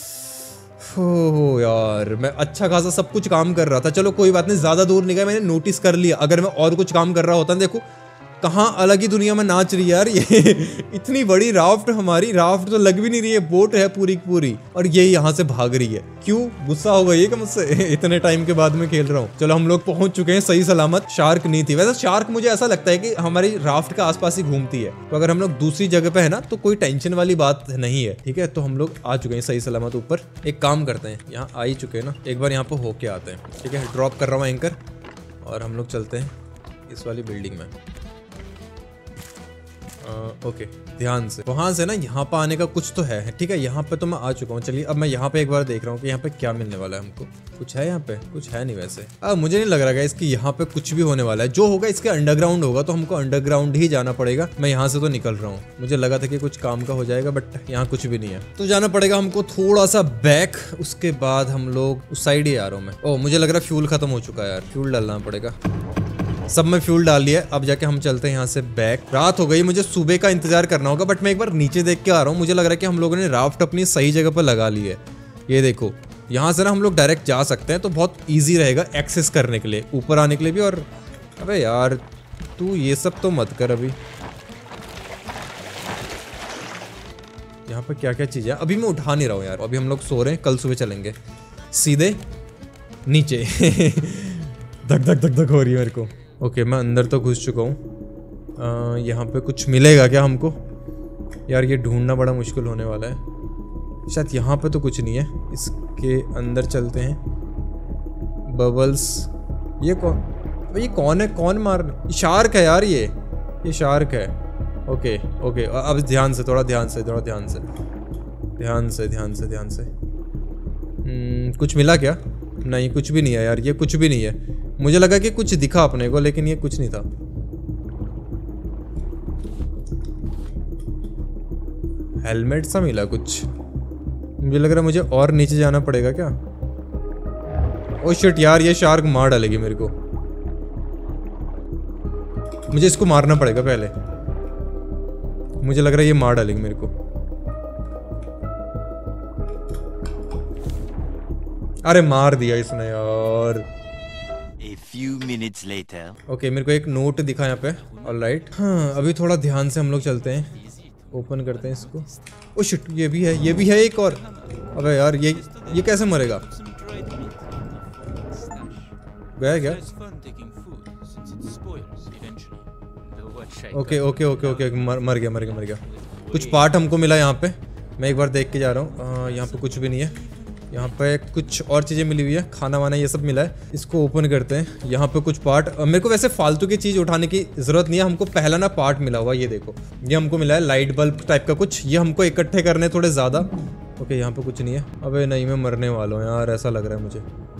Speaker 1: हो यार, मैं अच्छा खासा सब कुछ काम कर रहा था। चलो कोई बात नहीं, ज्यादा दूर नहीं गया, मैंने नोटिस कर लिया। अगर मैं और कुछ काम कर रहा होता, देखो कहाँ अलग ही दुनिया में नाच रही है यार ये। इतनी बड़ी राफ्ट, हमारी राफ्ट तो लग भी नहीं रही है, बोट है पूरी पूरी, और ये यहाँ से भाग रही है। क्यों? गुस्सा हो गई है कि मुझसे? इतने टाइम के बाद में खेल रहा हूँ। चलो हम लोग पहुंच चुके हैं सही सलामत। शार्क नहीं थी। वैसे शार्क मुझे ऐसा लगता है कि हमारी राफ्ट के आसपास ही घूमती है, तो अगर हम लोग दूसरी जगह पे है ना तो कोई टेंशन वाली बात नहीं है। ठीक है, तो हम लोग आ चुके हैं सही सलामत ऊपर। एक काम करते हैं, यहाँ आ ही चुके हैं ना, एक बार यहाँ पे होके आते हैं। ठीक है, ड्रॉप कर रहा हूँ एंकर और हम लोग चलते हैं इस वाली बिल्डिंग में। ओके, ध्यान से। वहां से ना यहाँ पे आने का कुछ तो है। ठीक है, यहाँ पे तो मैं आ चुका हूँ। चलिए अब मैं यहाँ पे एक बार देख रहा हूँ कि यहाँ पे क्या मिलने वाला है हमको। कुछ है यहाँ पे? कुछ है नहीं वैसे। अब मुझे नहीं लग रहा है इसकी यहाँ पे कुछ भी होने वाला है। जो होगा इसके अंडरग्राउंड होगा, तो हमको अंडरग्राउंड ही जाना पड़ेगा। मैं यहाँ से तो निकल रहा हूँ, मुझे लगा था कि कुछ काम का हो जाएगा, बट यहाँ कुछ भी नहीं है। तो जाना पड़ेगा हमको थोड़ा सा बैक। उसके बाद हम लोग उस साइड ही आ रहा हूँ मैं। ओ, मुझे लग रहा है फ्यूल खत्म हो चुका है यार, फ्यूल डालना पड़ेगा। सब में फ्यूल डाल लिया, अब जाके हम चलते हैं यहाँ से बैक। रात हो गई, मुझे सुबह का इंतजार करना होगा, बट मैं एक बार नीचे देख के आ रहा हूँ। मुझे लग रहा है कि हम लोगों ने राफ्ट अपनी सही जगह पर लगा ली है। ये देखो, यहाँ से ना हम लोग डायरेक्ट जा सकते हैं, तो बहुत ईजी रहेगा एक्सेस करने के लिए, ऊपर आने के लिए भी। और अबे यार तू ये सब तो मत कर। अभी यहाँ पर क्या क्या चीज़ें अभी मैं उठा नहीं रहा हूँ यार। अभी हम लोग सो रहे हैं, कल सुबह चलेंगे सीधे नीचे। धक धक धक धक हो रही है मेरे को। ओके okay, मैं अंदर तो घुस चुका हूँ। यहाँ पे कुछ मिलेगा क्या हमको? यार ये ढूंढना बड़ा मुश्किल होने वाला है। शायद यहाँ पे तो कुछ नहीं है। इसके अंदर चलते हैं। बबल्स, ये कौन? ये कौन है? कौन मार? शार्क है यार, ये ये शार्क है। ओके ओके, अब ध्यान से, थोड़ा ध्यान से, थोड़ा ध्यान से ध्यान से ध्यान से ध्यान से hmm, कुछ मिला क्या? नहीं, कुछ भी नहीं है यार, ये कुछ भी नहीं है। मुझे लगा कि कुछ दिखा अपने को, लेकिन ये कुछ नहीं था। हेलमेट सा मिला कुछ। मुझे लग रहा है मुझे और नीचे जाना पड़ेगा क्या? ओ शिट यार, ये शार्क मार डालेगी मेरे को। मुझे इसको मारना पड़ेगा पहले। मुझे लग रहा है ये मार डालेगी मेरे को। अरे मार दिया इसने यार।
Speaker 2: A few minutes later.
Speaker 1: Okay, मेरे को एक नोट दिखा यहाँ पे। ऑलराइट, हाँ अभी थोड़ा ध्यान से हम लोग चलते हैं। ओपन करते हैं इसको। ओ शिट, ये भी है, ये भी है एक और। अबे यार ये ये कैसे मरेगा? गया क्या? ओके ओके ओके ओके मर, मर गया मर गया मर गया। कुछ पार्ट हमको मिला यहाँ पे, मैं एक बार देख के जा रहा हूँ। यहाँ पे कुछ भी नहीं है। यहाँ पे कुछ और चीज़ें मिली हुई है, खाना वाना ये सब मिला है। इसको ओपन करते हैं। यहाँ पे कुछ पार्ट, मेरे को वैसे फालतू की चीज़ उठाने की ज़रूरत नहीं है। हमको पहला ना पार्ट मिला हुआ, ये देखो, ये हमको मिला है लाइट बल्ब टाइप का कुछ। ये हमको इकट्ठे करने थोड़े ज़्यादा। ओके, यहाँ पे कुछ नहीं है। अबे नहीं, मैं मरने वाला हूँ यार, ऐसा लग रहा है मुझे।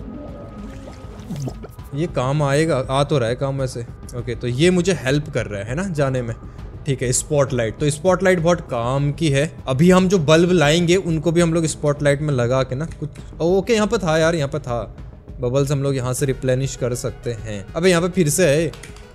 Speaker 1: ये काम आएगा, आ तो रहा है काम वैसे। ओके, तो ये मुझे हेल्प कर रहा है ना जाने में। ठीक है, स्पॉटलाइट, तो स्पॉटलाइट बहुत काम की है। अभी हम जो बल्ब लाएंगे उनको भी हम लोग स्पॉटलाइट में लगा के ना कुछ। ओके, यहाँ पे था यार, यहाँ पे था बबल्स, हम लोग यहाँ से रिप्लेनिश कर सकते हैं। अबे यहाँ पे फिर से है,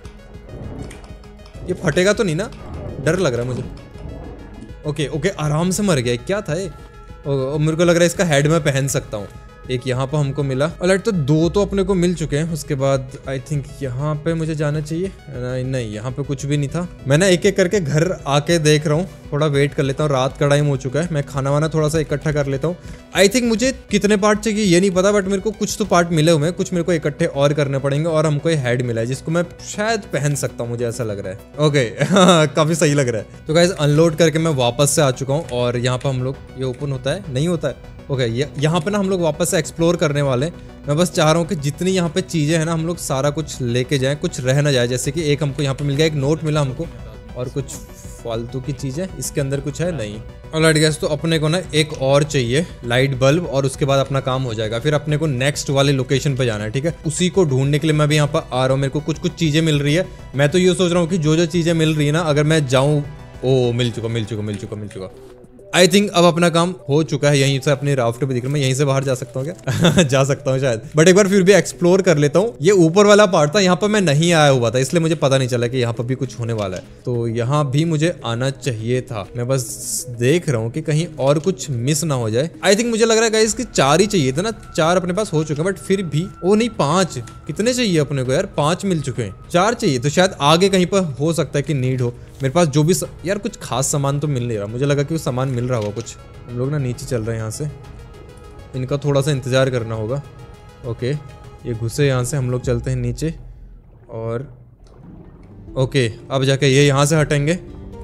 Speaker 1: ये फटेगा तो नहीं ना? डर लग रहा है मुझे। ओके ओके, आराम से मर गया। क्या था ये? ओ, मेरे को लग रहा है इसका हेड में पहन सकता हूँ। एक यहाँ पर हमको मिला। ऑलराइट, तो दो तो अपने को मिल चुके हैं। उसके बाद आई थिंक यहाँ पे मुझे जाना चाहिए। नहीं नहीं, यहाँ पे कुछ भी नहीं था। मैं ना एक एक करके घर आके देख रहा हूँ, थोड़ा वेट कर लेता हूँ। रात का टाइम हो चुका है, मैं खाना वाना थोड़ा सा इकट्ठा कर लेता हूँ। आई थिंक मुझे कितने पार्ट चाहिए ये नहीं पता, बट मेरे को कुछ तो पार्ट मिले हुए हैं, कुछ मेरे को इकट्ठे और करने पड़ेंगे। और हमको ये हेड मिला है जिसको मैं शायद पहन सकता हूँ, मुझे ऐसा लग रहा है। ओके काफी सही लग रहा है। तो गाइस, अनलोड करके मैं वापस से आ चुका हूँ। और यहाँ पर हम लोग, ये ओपन होता है नहीं होता है? ओके okay, यहाँ पे ना हम लोग वापस से एक्सप्लोर करने वाले। मैं बस चाह रहा हूँ कि जितनी यहाँ पे चीज़ें हैं ना, हम लोग सारा कुछ लेके जाएं, कुछ रह ना जाए। जैसे कि एक हमको यहाँ पे मिल गया, एक नोट मिला हमको, और कुछ फालतू की चीज़ें। इसके अंदर कुछ है नहीं। ऑलराइट गाइस, तो अपने को ना एक और चाहिए लाइट बल्ब, और उसके बाद अपना काम हो जाएगा। फिर अपने को नेक्स्ट वाले लोकेशन पे जाना है। ठीक है, उसी को ढूंढने के लिए मैं भी यहाँ पर आ रहा हूँ। मेरे को कुछ कुछ चीज़ें मिल रही है। मैं तो ये सोच रहा हूँ कि जो जो चीज़ें मिल रही है ना, अगर मैं जाऊँ। ओ मिल चुका मिल चुका मिल चुका मिल चुका आई थिंक अब अपना काम हो चुका है। यहीं से अपनी राफ्ट पे दिख रहा है। मैं यहीं से बाहर जा सकता हूँ क्या? जा सकता हूँ शायद, बट एक बार फिर भी एक्सप्लोर कर लेता हूँ। ये ऊपर वाला पार्ट था, यहाँ पर मैं नहीं आया हुआ था, इसलिए मुझे पता नहीं चला कि यहाँ पर भी कुछ होने वाला है। तो यहाँ भी मुझे आना चाहिए था। मैं बस देख रहा हूँ कि कहीं और कुछ मिस ना हो जाए। आई थिंक मुझे लग रहा है गाइस कि चार ही चाहिए था ना, चार अपने पास हो चुके हैं, बट फिर भी ओ नहीं, पांच। कितने चाहिए अपने को यार? पांच मिल चुके हैं, चार चाहिए। तो शायद आगे कहीं पर हो सकता है कि नीड हो। मेरे पास जो भी स... यार कुछ खास सामान तो मिल नहीं रहा। मुझे लगा कि कुछ सामान मिल रहा होगा कुछ। हम लोग ना नीचे चल रहे हैं यहाँ से, इनका थोड़ा सा इंतज़ार करना होगा। ओके, ये घुसे यहाँ से, हम लोग चलते हैं नीचे। और ओके, अब जाके ये यहाँ से हटेंगे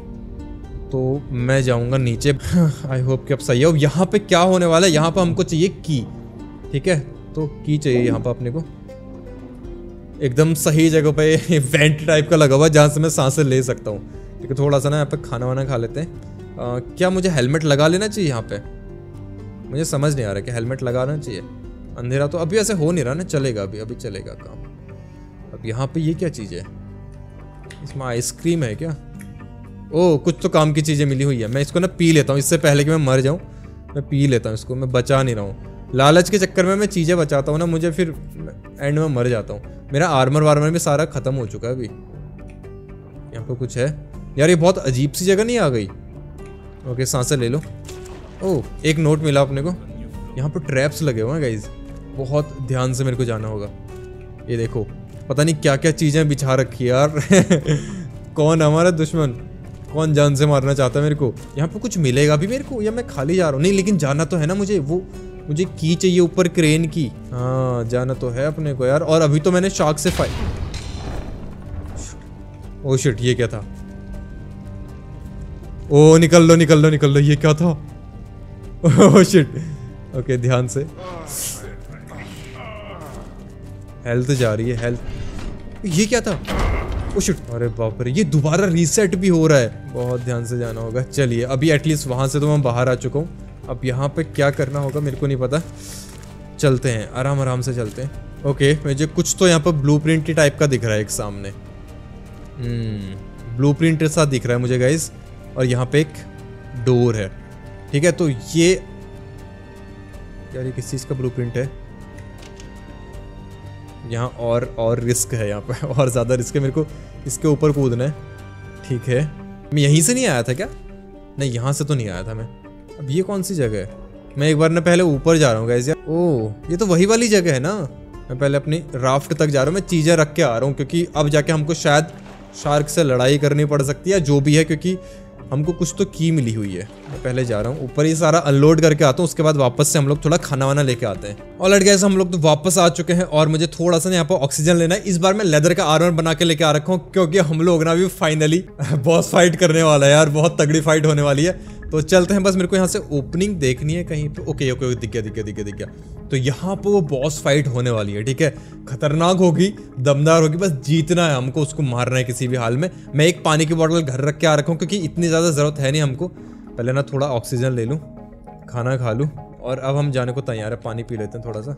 Speaker 1: तो मैं जाऊँगा नीचे। आई होप कि अब सही है। अब यहाँ पे क्या होने वाला है? यहाँ पे हमको चाहिए की। ठीक है, तो की चाहिए यहाँ पे अपने को, एकदम सही जगह पे वेंट टाइप का लगा हुआ जहाँ से मैं सांसें ले सकता हूँ। ठीक है, थोड़ा सा ना यहाँ पे खाना वाना खा लेते हैं। आ, क्या मुझे हेलमेट लगा लेना चाहिए यहाँ पे? मुझे समझ नहीं आ रहा कि हेलमेट लगाना चाहिए। अंधेरा तो अभी ऐसे हो नहीं रहा ना, चलेगा अभी अभी चलेगा काम। अब यहाँ पे ये क्या चीज़ है? इसमें आइसक्रीम है क्या? ओह, कुछ तो काम की चीज़ें मिली हुई है। मैं इसको ना पी लेता हूँ, इससे पहले कि मैं मर जाऊँ। मैं पी लेता हूँ इसको, मैं बचा नहीं रहा हूँ। लालच के चक्कर में मैं चीज़ें बचाता हूँ ना, मुझे फिर एंड में मर जाता हूँ। मेरा आर्मर वार्मर भी सारा खत्म हो चुका है अभी। यहाँ पे कुछ है यार, ये बहुत अजीब सी जगह नहीं आ गई? ओके, सांसें ले लो। ओह, एक नोट मिला अपने को। यहाँ पर ट्रैप्स लगे हुए हैं गाइज, बहुत ध्यान से मेरे को जाना होगा। ये देखो, पता नहीं क्या क्या चीज़ें बिछा रखी है यार। कौन हमारा दुश्मन, कौन जान से मारना चाहता है मेरे को? यहाँ पे कुछ मिलेगा भी मेरे को, या मैं खाली जा रहा हूँ? नहीं, लेकिन जाना तो है ना मुझे। वो मुझे की चाहिए ऊपर, क्रेन की। हाँ, जाना तो है अपने को यार। और अभी तो मैंने शार्क से फाइट। ओह शिट, ये क्या था? ओ निकल लो निकल लो निकल लो, ये क्या था? ओह शिट। ओके, ध्यान से। हेल्थ जा रही है, हेल्थ। ये क्या था? ओह शिट, अरे बाप रे, ये दोबारा रीसेट भी हो रहा है। बहुत ध्यान से जाना होगा। चलिए, अभी एटलीस्ट वहां से तो मैं बाहर आ चुका हूँ। अब यहाँ पे क्या करना होगा मेरे को नहीं पता। चलते हैं, आराम आराम से चलते हैं। ओके, मुझे कुछ तो यहाँ पर ब्लूप्रिंट टाइप का दिख रहा है एक सामने। हम्म ब्लूप्रिंट सा दिख रहा है मुझे गाइस। और यहाँ पे एक डोर है। ठीक है, तो ये यार ये किस चीज़ का ब्लूप्रिंट है? यहाँ और और रिस्क है, यहाँ पे और ज़्यादा रिस्क है। मेरे को इसके ऊपर कूदना है। ठीक है, मैं यहीं से नहीं आया था क्या? नहीं, यहाँ से तो नहीं आया था मैं। अब ये कौन सी जगह है? मैं एक बार ना पहले ऊपर जा रहा हूँ गाइस यार। ओह, ये तो वही वाली जगह है ना। मैं पहले अपनी राफ्ट तक जा रहा हूँ, मैं चीज़ें रख के आ रहा हूँ क्योंकि अब जाके हमको शायद शार्क से लड़ाई करनी पड़ सकती है जो भी है, क्योंकि हमको कुछ तो की मिली हुई है। मैं पहले जा रहा हूँ ऊपर, ये सारा अनलोड करके आता हूँ, उसके बाद वापस से हम लोग थोड़ा खाना वाना लेके आते हैं। ऑलराइट गाइस, हम लोग तो वापस आ चुके हैं और मुझे थोड़ा सा यहाँ पर ऑक्सीजन लेना है। इस बार मैं लेदर का आर्मर बना के लेके आ रखा हूँ क्योंकि हम लोग ना अभी फाइनली बॉस फाइट करने वाला है यार, बहुत तगड़ी फाइट होने वाली है। तो चलते हैं, बस मेरे को यहाँ से ओपनिंग देखनी है कहीं पे। ओके ओके दिख गया दिख गया दिख गया दिख गया। तो यहाँ पे वो बॉस फाइट होने वाली है, ठीक है। खतरनाक होगी, दमदार होगी, बस जीतना है हमको, उसको मारना है किसी भी हाल में। मैं एक पानी की बोतल घर रख के आ रखा हूँ क्योंकि इतनी ज़्यादा ज़रूरत है नहीं हमको। पहले ना थोड़ा ऑक्सीजन ले लूँ, खाना खा लूँ और अब हम जाने को तैयार है। पानी पी लेते हैं थोड़ा सा।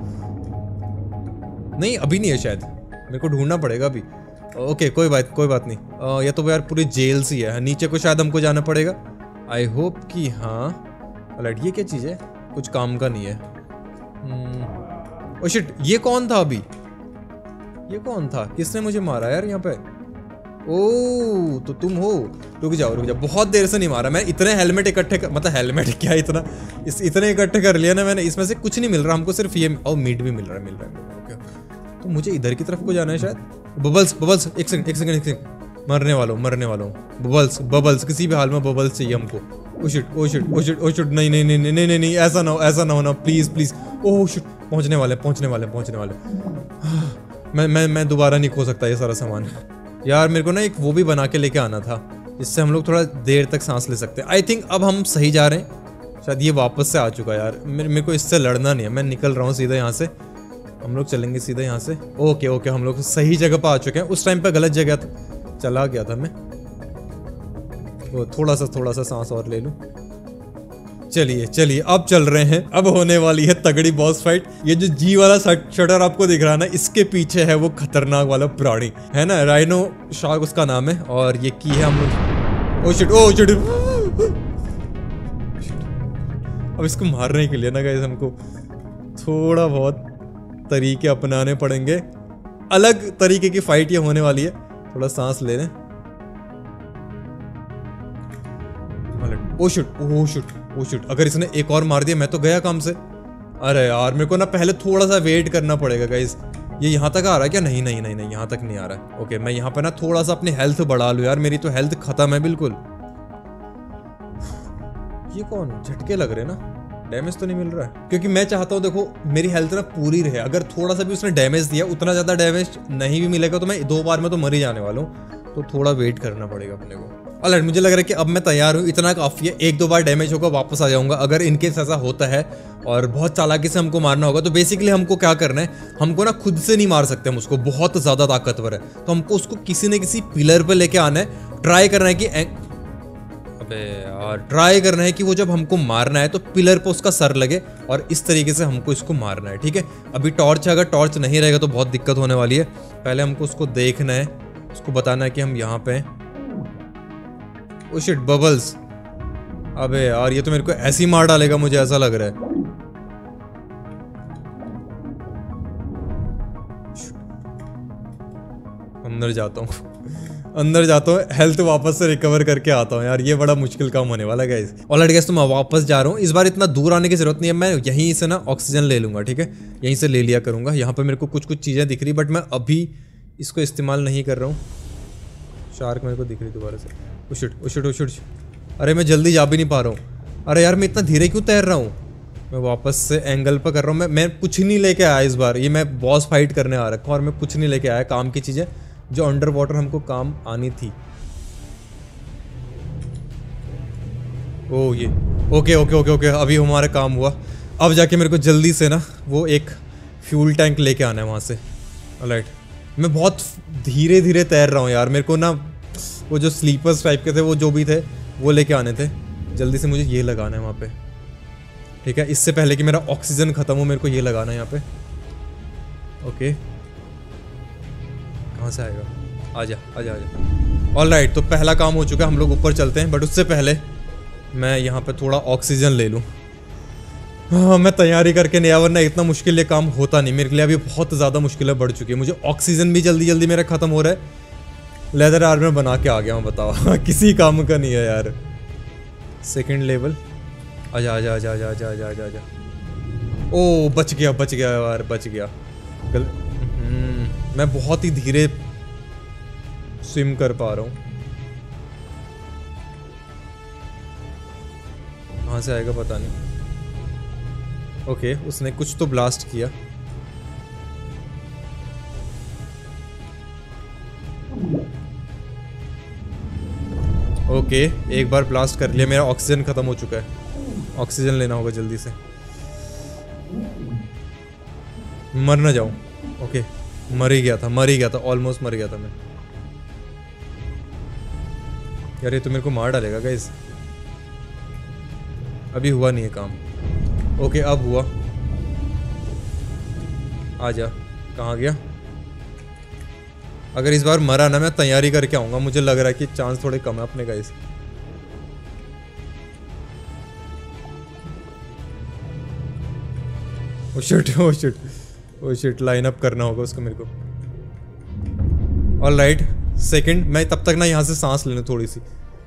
Speaker 1: नहीं अभी नहीं है शायद, मेरे को ढूंढना पड़ेगा अभी। ओके कोई बात कोई बात नहीं। यह तो यार पूरी जेल सी है, नीचे को शायद हमको जाना पड़ेगा। आई होप कि हाँ। अलर्ट, ये क्या चीज़ है? कुछ काम का नहीं है। ओह शिट, ये कौन था अभी? ये कौन था? किसने मुझे मारा यार यहाँ पे? ओह तो तुम हो। रुक जाओ रुक जाओ, बहुत देर से नहीं मारा मैं। इतने हेलमेट इकट्ठे कर, मतलब हेलमेट क्या इतना, इस इतने इकट्ठे कर लिया ना मैंने, इसमें से कुछ नहीं मिल रहा हमको, सिर्फ ये और मीट भी मिल रहा है मिल रहा है ओके। तो मुझे इधर की तरफ को जाना है शायद। बबल्स बबल्स, एक सेकंड एक सेकंड एक सेकंड। मरने वालों मरने वालों बबल्स बबल्स, किसी भी हाल में बबल्स चाहिए हमको। Oh shit oh shit oh shit oh shit, नहीं नहीं नहीं नहीं नहीं नहीं, ऐसा ना हो ऐसा ना होना प्लीज प्लीज। ओह शिट, पहुंचने वाले पहुंचने वाले पहुंचने वाले। मैं मैं मैं दोबारा नहीं खो सकता ये सारा सामान यार। मेरे को ना एक वो भी बना के लेके आना था, जिससे हम लोग थोड़ा देर तक सांस ले सकते हैं। आई थिंक अब हम सही जा रहे हैं, शायद ये वापस से आ चुका यार। मेरे मेरे को इससे लड़ना नहीं है, मैं निकल रहा हूँ सीधा यहाँ से। हम लोग चलेंगे सीधा यहाँ से। ओके ओके, हम लोग सही जगह पर आ चुके हैं। उस टाइम पे गलत जगह चला गया था मैं। वो थोड़ा सा थोड़ा सा सांस और ले लूं। चलिए चलिए अब चल रहे हैं। अब होने वाली है तगड़ी बॉस फाइट। ये जो जी वाला शटर आपको दिख रहा है ना, इसके पीछे है वो खतरनाक वाला प्राणी है ना, राइनो शार्क उसका नाम है। और ये की है हम लोग। ओ शिट ओ शिट, अब इसको मारने के लिए ना गाइस हमको थोड़ा बहुत तरीके अपनाने पड़ेंगे। अलग तरीके की फाइट ये होने वाली है। थोड़ा सांस ले लें। Oh shit oh shit oh shit, अगर इसने एक और मार दिया मैं तो गया काम से। अरे यार मेरे को ना पहले थोड़ा सा वेट करना पड़ेगा गाइस। ये यहाँ तक आ रहा है क्या? नहीं नहीं नहीं नहीं, यहाँ तक नहीं आ रहा है। ओके, मैं यहाँ पे ना थोड़ा सा अपनी हेल्थ बढ़ा लूँ यार, मेरी तो हेल्थ खत्म है बिल्कुल। ये कौन झटके लग रहे ना, डैमेज तो नहीं मिल रहा है? क्योंकि मैं चाहता हूँ देखो मेरी हेल्थ ना पूरी रहे। अगर थोड़ा सा भी उसने डैमेज दिया, उतना ज्यादा डैमेज नहीं भी मिलेगा तो मैं दो बार में तो मर ही जाने वाला हूँ। तो थोड़ा वेट करना पड़ेगा अपने को। अलर्ट, मुझे लग रहा है कि अब मैं तैयार हूँ, इतना काफी है। एक दो बार डैमेज होगा वापस आ जाऊंगा। अगर इनकेस ऐसा होता है और बहुत चालाकी से हमको मारना होगा तो बेसिकली हमको क्या करना है, हमको ना खुद से नहीं मार सकते हम उसको, बहुत ज्यादा ताकतवर है। तो हमको उसको किसी न किसी पिलर पे लेके आना है। ट्राई करना है कि अबे यार ट्राई करना है कि वो जब हमको मारना है तो पिलर पे उसका सर लगे और इस तरीके से हमको इसको मारना है, ठीक है। अभी टॉर्च है, अगर टॉर्च नहीं रहेगा तो बहुत दिक्कत होने वाली है। पहले हमको उसको देखना है, उसको बताना है कि हम यहाँ पे हैं। ओ शिट, बबल्स, अबे यार ये तो मेरे को ऐसी मार डालेगा, मुझे ऐसा लग रहा है। अंदर जाता हूँ अंदर जाता हूँ, हेल्थ वापस से रिकवर करके आता हूँ यार। ये बड़ा मुश्किल काम होने वाला है गाइस। ऑलराइट गाइस, तो मैं वापस जा रहा हूँ। इस बार इतना दूर आने की जरूरत नहीं है, मैं यहीं से ना ऑक्सीजन ले लूंगा, ठीक है। यहीं से ले लिया करूंगा। यहाँ पे मेरे को कुछ कुछ चीज़ें दिख रही, बट मैं अभी इसको इस्तेमाल नहीं कर रहा हूँ। शार्क मेरे को दिख रही दोबारा से। उशिट उशिट उशिट, अरे मैं जल्दी जा भी नहीं पा रहा हूँ। अरे यार मैं इतना धीरे क्यों तैर रहा हूँ? मैं वापस से एंगल पर कर रहा हूँ। मैं मैं कुछ नहीं लेके आया इस बार। ये मैं बॉस फाइट करने आ रखा हूँ और मैं कुछ नहीं लेके आया काम की चीज़ें जो अंडर वाटर हमको काम आनी थी। ओ ये ओके ओके ओके ओके, अभी हमारा काम हुआ। अब जाके मेरे को जल्दी से ना वो एक फ्यूल टैंक लेके आना है वहाँ से। ऑलराइट, मैं बहुत धीरे धीरे तैर रहा हूँ यार। मेरे को ना वो जो स्लीपर्स टाइप के थे वो जो भी थे वो लेके आने थे। जल्दी से मुझे ये लगाना है वहाँ पे, ठीक है। इससे पहले कि मेरा ऑक्सीजन खत्म हो मेरे को ये लगाना है यहाँ पे। ओके, कहाँ से आएगा? आजा आजा आजा। ऑलराइट, तो पहला काम हो चुका है, हम लोग ऊपर चलते हैं। बट उससे पहले मैं यहाँ पे थोड़ा ऑक्सीजन ले लूँ। हाँ, मैं तैयारी करके नहीं आया, वरना इतना मुश्किल ये काम होता नहीं मेरे लिए। अभी बहुत ज़्यादा मुश्किलें बढ़ चुकी है। मुझे ऑक्सीजन भी जल्दी जल्दी मेरा खत्म हो रहा है। लेदर आर्मर बना के आ गया हूँ, बताओ किसी काम का नहीं है यार। सेकंड लेवल, आजा आजा आजा आजा आजा आजा आजा आजा। ओ बच गया बच गया यार, बच गया। गल... मैं बहुत ही धीरे स्विम कर पा रहा हूँ। कहाँ से आएगा पता नहीं। ओके, उसने कुछ तो ब्लास्ट किया। ओके, एक बार ब्लास्ट कर लिया। मेरा ऑक्सीजन खत्म हो चुका है। ऑक्सीजन लेना होगा जल्दी से, मर ना जाऊं। ओके, मर ही गया था, मर ही गया था, ऑलमोस्ट मर गया था मैं। यार ये तो मेरे को मार डालेगा गाइस। अभी हुआ नहीं है काम। ओके, अब हुआ। आजा, कहाँ गया? अगर इस बार मरा ना, मैं तैयारी करके आऊंगा। मुझे लग रहा है कि चांस थोड़े कम है अपने guys. Oh shit, oh shit, oh shit, line up करना होगा उसको मेरे को। All right, second. मैं तब तक ना यहाँ से सांस ले लूं थोड़ी सी।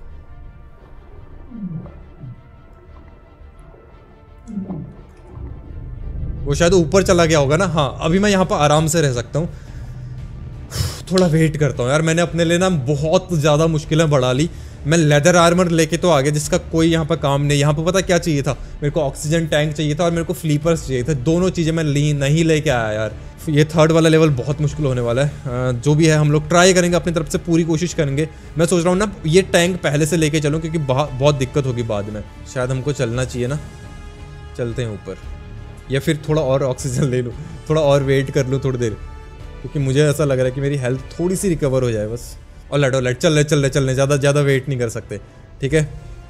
Speaker 1: वो शायद ऊपर चला गया होगा ना। हाँ, अभी मैं यहाँ पर आराम से रह सकता हूँ। थोड़ा वेट करता हूँ यार। मैंने अपने लिए ना बहुत ज़्यादा मुश्किलें बढ़ा ली। मैं लेदर आर्मर लेके तो आ गया जिसका कोई यहाँ पर काम नहीं। यहाँ पर पता क्या चाहिए था मेरे को? ऑक्सीजन टैंक चाहिए था और मेरे को फ्लीपर्स चाहिए थे। दोनों चीज़ें मैं ली नहीं लेके आया यार। ये थर्ड वाला लेवल बहुत मुश्किल होने वाला है। जो भी है हम लोग ट्राई करेंगे, अपनी तरफ से पूरी कोशिश करेंगे। मैं सोच रहा हूँ ना ये टैंक पहले से लेके चलूँ क्योंकि बहुत दिक्कत होगी बाद में। शायद हमको चलना चाहिए ना। चलते हैं ऊपर, या फिर थोड़ा और ऑक्सीजन ले लूँ, थोड़ा और वेट कर लूँ थोड़ी देर, क्योंकि मुझे ऐसा लग रहा है कि मेरी हेल्थ थोड़ी सी रिकवर हो जाए बस। और लैट और लैट चल रहे चल रहे चल रहे ज़्यादा ज़्यादा वेट नहीं कर सकते। ठीक है,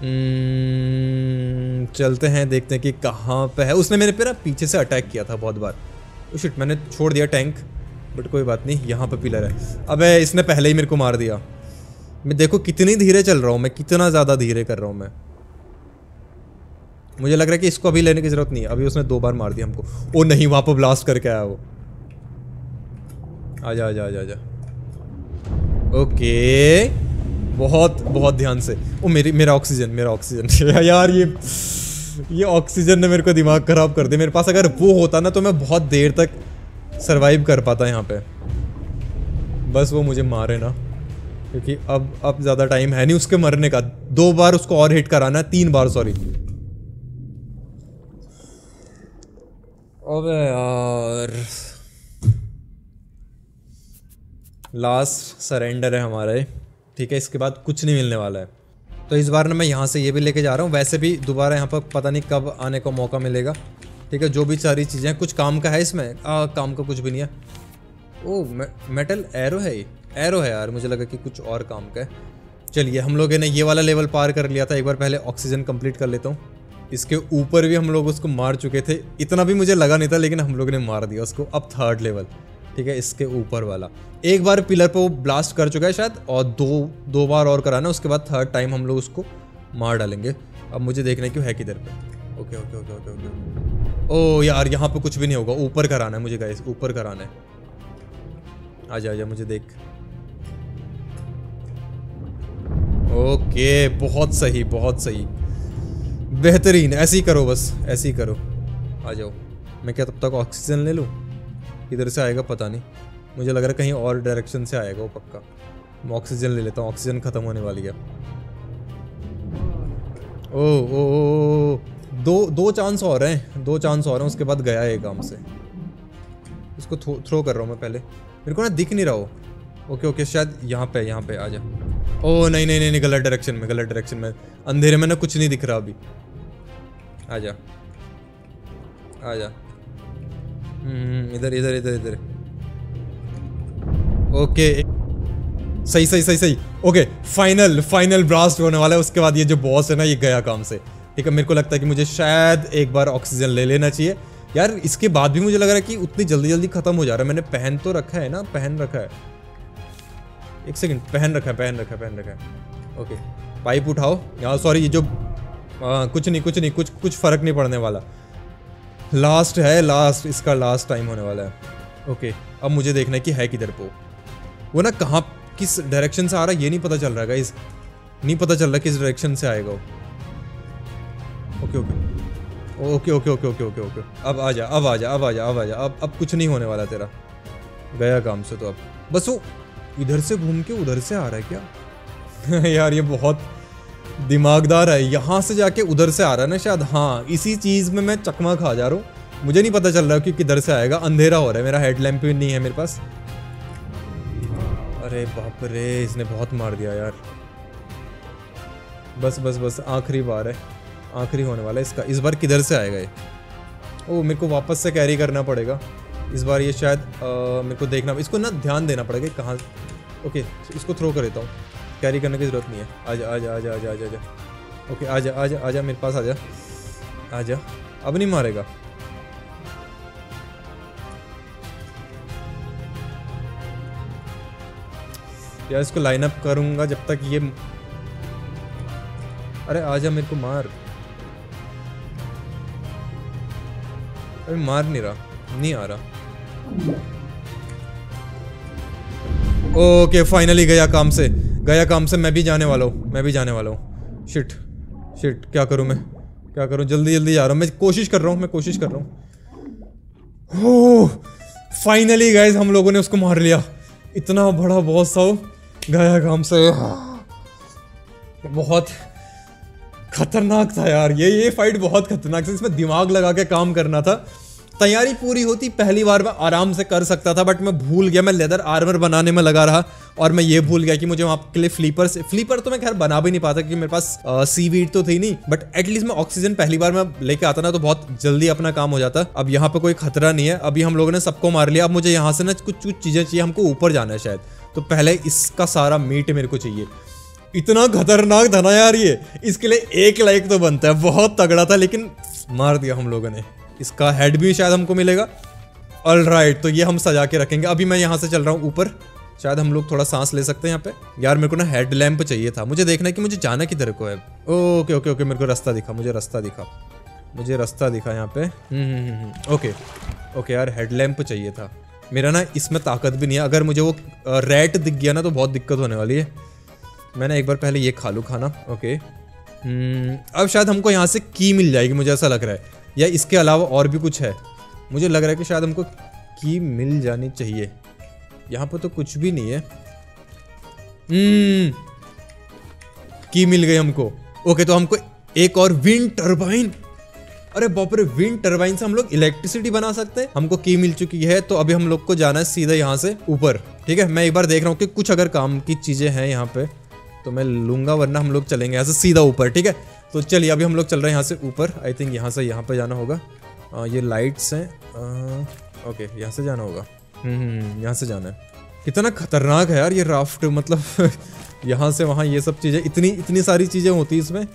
Speaker 1: चलते हैं, देखते हैं कि कहाँ पे है। उसने मेरे पे ना पीछे से अटैक किया था बहुत बार। ओ शिट, मैंने छोड़ दिया टैंक, बट कोई बात नहीं। यहाँ पे पिलर है। अबे इसने पहले ही मेरे को मार दिया। मैं देखो कितनी धीरे चल रहा हूँ मैं, कितना ज़्यादा धीरे कर रहा हूँ मैं। मुझे लग रहा है कि इसको अभी लेने की जरूरत नहीं है। अभी उसने दो बार मार दिया हमको। ओ नहीं, वहाँ पर ब्लास्ट करके आया वो। आजा आजा आजा आजा। ओके, बहुत बहुत ध्यान से। ओ मेरी मेरा ऑक्सीजन, मेरा ऑक्सीजन यार ये ये ऑक्सीजन ने मेरे को दिमाग खराब कर दिया। मेरे पास अगर वो होता ना तो मैं बहुत देर तक सरवाइव कर पाता यहाँ पे। बस वो मुझे मारे ना, क्योंकि अब अब ज़्यादा टाइम है नहीं उसके मरने का। दो बार उसको और हिट कराना है, तीन बार सॉरी। अबे यार, लास्ट सरेंडर है हमारा। ठीक है, इसके बाद कुछ नहीं मिलने वाला है। तो इस बार ना मैं यहाँ से ये भी लेके जा रहा हूँ। वैसे भी दोबारा यहाँ पर पता नहीं कब आने का मौका मिलेगा। ठीक है, जो भी सारी चीज़ें, कुछ काम का है इसमें? आ, काम का कुछ भी नहीं है। ओ मे, मेटल एरो है। ये एरो है यार, मुझे लगा कि कुछ और काम का है। चलिए, हम लोगों ने ये वाला लेवल पार कर लिया था। एक बार पहले ऑक्सीजन कंप्लीट कर लेता हूँ। इसके ऊपर भी हम लोग उसको मार चुके थे। इतना भी मुझे लगा नहीं था, लेकिन हम लोगों ने मार दिया उसको। अब थर्ड लेवल। ठीक है, इसके ऊपर वाला एक बार पिलर पे वो ब्लास्ट कर चुका है शायद, और दो दो बार और कराना। उसके बाद थर्ड टाइम हम लोग उसको मार डालेंगे। अब मुझे देखना है क्यों है किधर पे। Okay okay okay okay okay. ओ यार, यहाँ पे कुछ भी नहीं होगा। ऊपर कराना है मुझे गाइस, ऊपर कराना है। आजा आजा, मुझे देख। ओके, बहुत सही बहुत सही, बेहतरीन। ऐसे ही करो, बस ऐसे ही करो। आ जाओ। मैं क्या तब तक ऑक्सीजन ले लूँ? किधर से आएगा पता नहीं। मुझे लग रहा है कहीं और डायरेक्शन से आएगा वो पक्का। मैं ऑक्सीजन ले लेता हूँ, ऑक्सीजन खत्म होने वाली है। ओ ओ ओ दो दो चांस और हैं, दो चांस और हैं, उसके बाद गया है काम से। इसको थ्रो कर रहा हूँ मैं पहले। मेरे को ना दिख नहीं रहा हो। ओके ओके, शायद यहाँ पे यहाँ पे आ जा। ओ नहीं नहीं नहीं, गलत डायरेक्शन में, गलत डायरेक्शन में। अंधेरे में ना कुछ नहीं दिख रहा अभी। आजा आजा। हम्म, इधर इधर इधर इधर। ओके, सही सही सही सही। ओके, फाइनल फाइनल ब्लास्ट होने वाला है। उसके बाद ये जो बॉस है ना, ये गया काम से। ठीक है, मेरे को लगता है कि मुझे शायद एक बार ऑक्सीजन ले लेना चाहिए यार। इसके बाद भी मुझे लग रहा है कि उतनी जल्दी जल्दी खत्म हो जा रहा है। मैंने पहन तो रखा है ना, पहन रखा है। एक सेकंड, पहन रखा है पहन रखा है पहन रखा है। ओके, पाइप उठाओ यार। सॉरी, ये जो आ, कुछ नहीं कुछ नहीं कुछ कुछ फर्क नहीं पड़ने वाला। लास्ट है, लास्ट, इसका लास्ट टाइम होने वाला है। ओके, अब मुझे देखना है कि है किधर पे वो ना, कहाँ किस डायरेक्शन से आ रहा है ये नहीं पता चल रहा है गाइस। नहीं पता चल रहा किस डायरेक्शन से आएगा वो। Okay okay okay okay okay okay okay okay. अब आ जा अब आ जा अब आ जा अब आ जा अब अब कुछ नहीं होने वाला तेरा। गया काम से। तो अब बस वो इधर से घूम के उधर से आ रहा है क्या? यार ये बहुत दिमागदार है। यहाँ से जाके उधर से आ रहा है ना शायद। हाँ, इसी चीज़ में मैं चकमा खा जा रहा हूँ। मुझे नहीं पता चल रहा कि किधर से आएगा। अंधेरा हो रहा है, मेरा हेडलैम्प भी नहीं है मेरे पास। अरे बाप रे, इसने बहुत मार दिया यार। बस बस बस आखिरी बार है, आखिरी होने वाला है इसका। इस बार किधर से आएगा ये? ओ, मेरे को वापस से कैरी करना पड़ेगा इस बार। ये शायद आ, मेरे को देखना, इसको ना ध्यान देना पड़ेगा कहाँ। ओके, इसको थ्रो कर देता हूँ, कैरी करने की ज़रूरत नहीं है। आजा आजा आजा आजा आजा आजा। ओके, आजा आजा आजा मेरे पास आजा आजा। अब नहीं मारेगा। यार इसको लाइन अप करूँगा जब तक ये। अरे आजा, मेरे को मार। अरे मार नहीं रहा, नहीं आ रहा। ओके, फाइनली गया काम से, गया काम से। मैं भी जाने वाला हूँ, मैं भी जाने वाला हूँ। शिट शिट, क्या करूँ मैं, क्या करूँ? जल्दी जल्दी जा रहा हूँ, मैं कोशिश कर रहा हूँ, मैं कोशिश कर रहा हूँ। ओह, फाइनली गाइस हम लोगों ने उसको मार लिया। इतना बड़ा बॉस था, गया काम से। बहुत खतरनाक था यार ये ये फाइट बहुत खतरनाक था। इसमें दिमाग लगा के काम करना था। तैयारी पूरी होती, पहली बार मैं आराम से कर सकता था, बट मैं भूल गया। मैं लेदर आर्मर बनाने में लगा रहा और मैं ये भूल गया कि मुझे वहाँ के लिए फ्लीपर से फ्लीपर तो मैं खैर बना भी नहीं पाता क्योंकि मेरे पास सीवीड तो थी नहीं। बट एटलीस्ट मैं ऑक्सीजन पहली बार मैं लेके आता ना तो बहुत जल्दी अपना काम हो जाता। अब यहाँ पे कोई खतरा नहीं है। अभी हम लोगों ने सबको मार लिया। अब मुझे यहाँ से ना कुछ कुछ चीजें चाहिए, हमको ऊपर जाना है शायद। तो पहले इसका सारा मीट मेरे को चाहिए। इतना खतरनाक था ना यार ये, इसके लिए एक लाइक तो बनता है। बहुत तगड़ा था, लेकिन मार दिया हम लोगों ने। इसका हेड भी शायद हमको मिलेगा। ऑलराइट, तो ये हम सजा के रखेंगे। अभी मैं यहाँ से चल रहा हूँ ऊपर, शायद हम लोग थोड़ा सांस ले सकते हैं यहाँ पे। यार मेरे को ना हेड लैम्प चाहिए था, मुझे देखना है कि मुझे जाना किधर को है। ओके ओके ओके, मेरे को रास्ता दिखा, मुझे रास्ता दिखा, मुझे रास्ता दिखा यहाँ पे। हम्म ओके ओके यार, हेड लैम्प चाहिए था। मेरा ना इसमें ताकत भी नहीं है। अगर मुझे वो रैट दिख गया ना तो बहुत दिक्कत होने वाली है। मैंने एक बार पहले ये खा लूँ खाना। ओके, अब शायद हमको यहाँ से की मिल जाएगी, मुझे ऐसा लग रहा है। या इसके अलावा और भी कुछ है, मुझे लग रहा है कि शायद हमको की मिल जानी चाहिए। यहाँ पर तो कुछ भी नहीं है। हम्म की मिल गई हमको। ओके, तो हमको एक और विंड टरबाइन। अरे बाप रे, विंड टरबाइन से हम लोग इलेक्ट्रिसिटी बना सकते हैं। हमको की मिल चुकी है, तो अभी हम लोग को जाना है सीधा यहाँ से ऊपर। ठीक है, मैं एक बार देख रहा हूँ कि कुछ अगर काम की चीजें हैं यहाँ पे तो मैं लूंगा, वरना हम लोग चलेंगे यहाँ से सीधा ऊपर। ठीक है, तो चलिए अभी हम लोग चल रहे हैं यहाँ से ऊपर। आई थिंक यहाँ से यहाँ पे जाना होगा। आ, ये लाइट्स हैं। आ, ओके, यहाँ से जाना होगा। हम्म यहाँ से जाना है। कितना खतरनाक है यार ये राफ्ट, मतलब यहाँ से वहाँ ये सब चीज़ें, इतनी इतनी सारी चीज़ें होती है इसमें।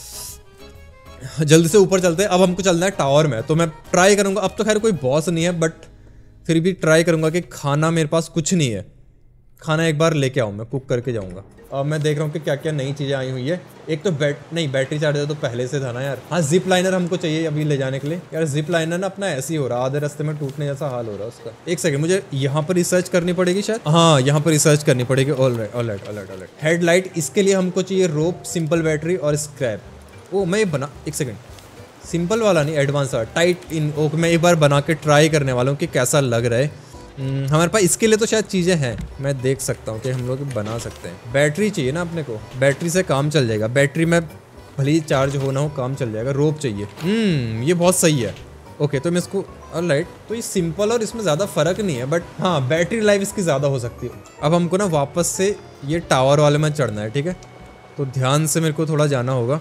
Speaker 1: जल्दी से ऊपर चलते हैं। अब हमको चलना है टावर में, तो मैं ट्राई करूँगा। अब तो खैर कोई बॉस नहीं है, बट फिर भी ट्राई करूँगा कि खाना मेरे पास कुछ नहीं है। खाना एक बार लेके आऊँ, मैं कुक करके जाऊँगा। अब मैं देख रहा हूँ कि क्या क्या नई चीज़ें आई हुई है। एक तो बैट नहीं बैटरी चार्जर तो पहले से था ना यार। हाँ, जिप लाइनर हमको चाहिए अभी ले जाने के लिए। यार जिप लाइनर ना अपना ऐसे ही हो रहा, आधे रास्ते में टूटने जैसा हाल हो रहा है उसका। एक सेकंड, मुझे यहाँ पर रिसर्च करनी पड़ेगी शायद। हाँ, यहाँ पर रिसर्च करनी पड़ेगी। All right all right all right all right. Headlight, इसके लिए हमको चाहिए रोप, सिंपल बैटरी और स्क्रैप। ओ मैं ये बना, एक सेकेंड, सिंपल वाला नहीं, एडवांस वाला, टाइट इन ओके। मैं एक बार बना के ट्राई करने वाला हूँ कि कैसा लग रहा है। हमारे पास इसके लिए तो शायद चीज़ें हैं, मैं देख सकता हूँ कि हम लोग बना सकते हैं। बैटरी चाहिए ना अपने को, बैटरी से काम चल जाएगा। बैटरी में भले ही चार्ज हो ना हो काम चल जाएगा। रोप चाहिए। हम्म ये बहुत सही है। ओके, तो मैं इसको ऑलराइट, तो ये सिंपल और इसमें ज़्यादा फ़र्क नहीं है, बट हाँ बैटरी लाइफ इसकी ज़्यादा हो सकती है। अब हमको ना वापस से ये टावर वाले में चढ़ना है। ठीक है, तो ध्यान से मेरे को थोड़ा जाना होगा।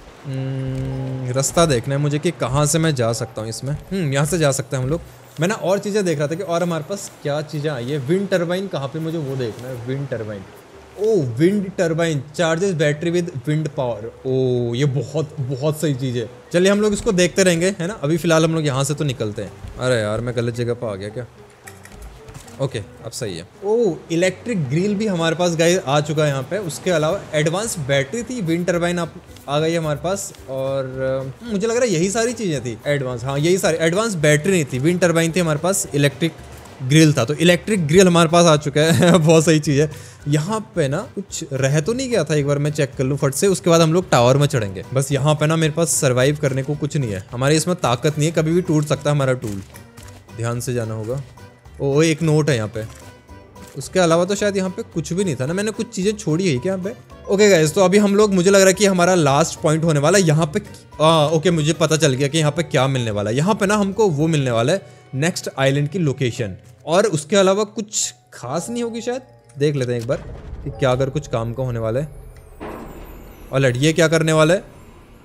Speaker 1: रास्ता देखना है मुझे कि कहाँ से मैं जा सकता हूँ इसमें। हम्म यहाँ से जा सकते हैं हम लोग। मैं ना और चीज़ें देख रहा था कि और हमारे पास क्या चीज़ें आई है। विंड टरबाइन कहाँ पे, मुझे वो देखना है। Wind turbine, oh wind turbine charges battery with wind power. ओ ये बहुत बहुत सही चीज़ है। चलिए हम लोग इसको देखते रहेंगे, है ना। अभी फिलहाल हम लोग यहाँ से तो निकलते हैं। अरे यार मैं गलत जगह पर आ गया क्या। ओके अब सही है। ओ इलेक्ट्रिक ग्रिल भी हमारे पास गाइस आ चुका है यहाँ पे। उसके अलावा एडवांस बैटरी थी, विंड टरबाइन आप आ गई है हमारे पास। और uh, मुझे लग रहा है यही सारी चीज़ें थी एडवांस। हाँ यही सारी, एडवांस बैटरी नहीं थी, विंड टरबाइन थी हमारे पास, इलेक्ट्रिक ग्रिल था। तो इलेक्ट्रिक ग्रिल हमारे पास आ चुका है। बहुत सही चीज़ है। यहाँ पे ना कुछ रह तो नहीं गया था, एक बार मैं चेक कर लूँ फट से। उसके बाद हम लोग टावर में चढ़ेंगे। बस यहाँ पे ना मेरे पास सर्वाइव करने को कुछ नहीं है। हमारे इसमें ताकत नहीं है, कभी भी टूट सकता है हमारा टूल। ध्यान से जाना होगा। ओ एक नोट है यहाँ पे, उसके अलावा तो शायद यहाँ पे कुछ भी नहीं था ना, मैंने कुछ चीज़ें छोड़ी है क्या यहाँ पे। ओके गाइस, तो अभी हम लोग, मुझे लग रहा है कि हमारा लास्ट पॉइंट होने वाला है यहाँ पे। आ, ओके मुझे पता चल गया कि यहाँ पे क्या मिलने वाला है। यहाँ पे ना हमको वो मिलने वाला है नेक्स्ट आइलैंड की लोकेशन, और उसके अलावा कुछ खास नहीं होगी शायद। देख लेते हैं एक बार कि क्या अगर कुछ काम का होने वाला है। ऑलराइट, ये क्या करने वाला है।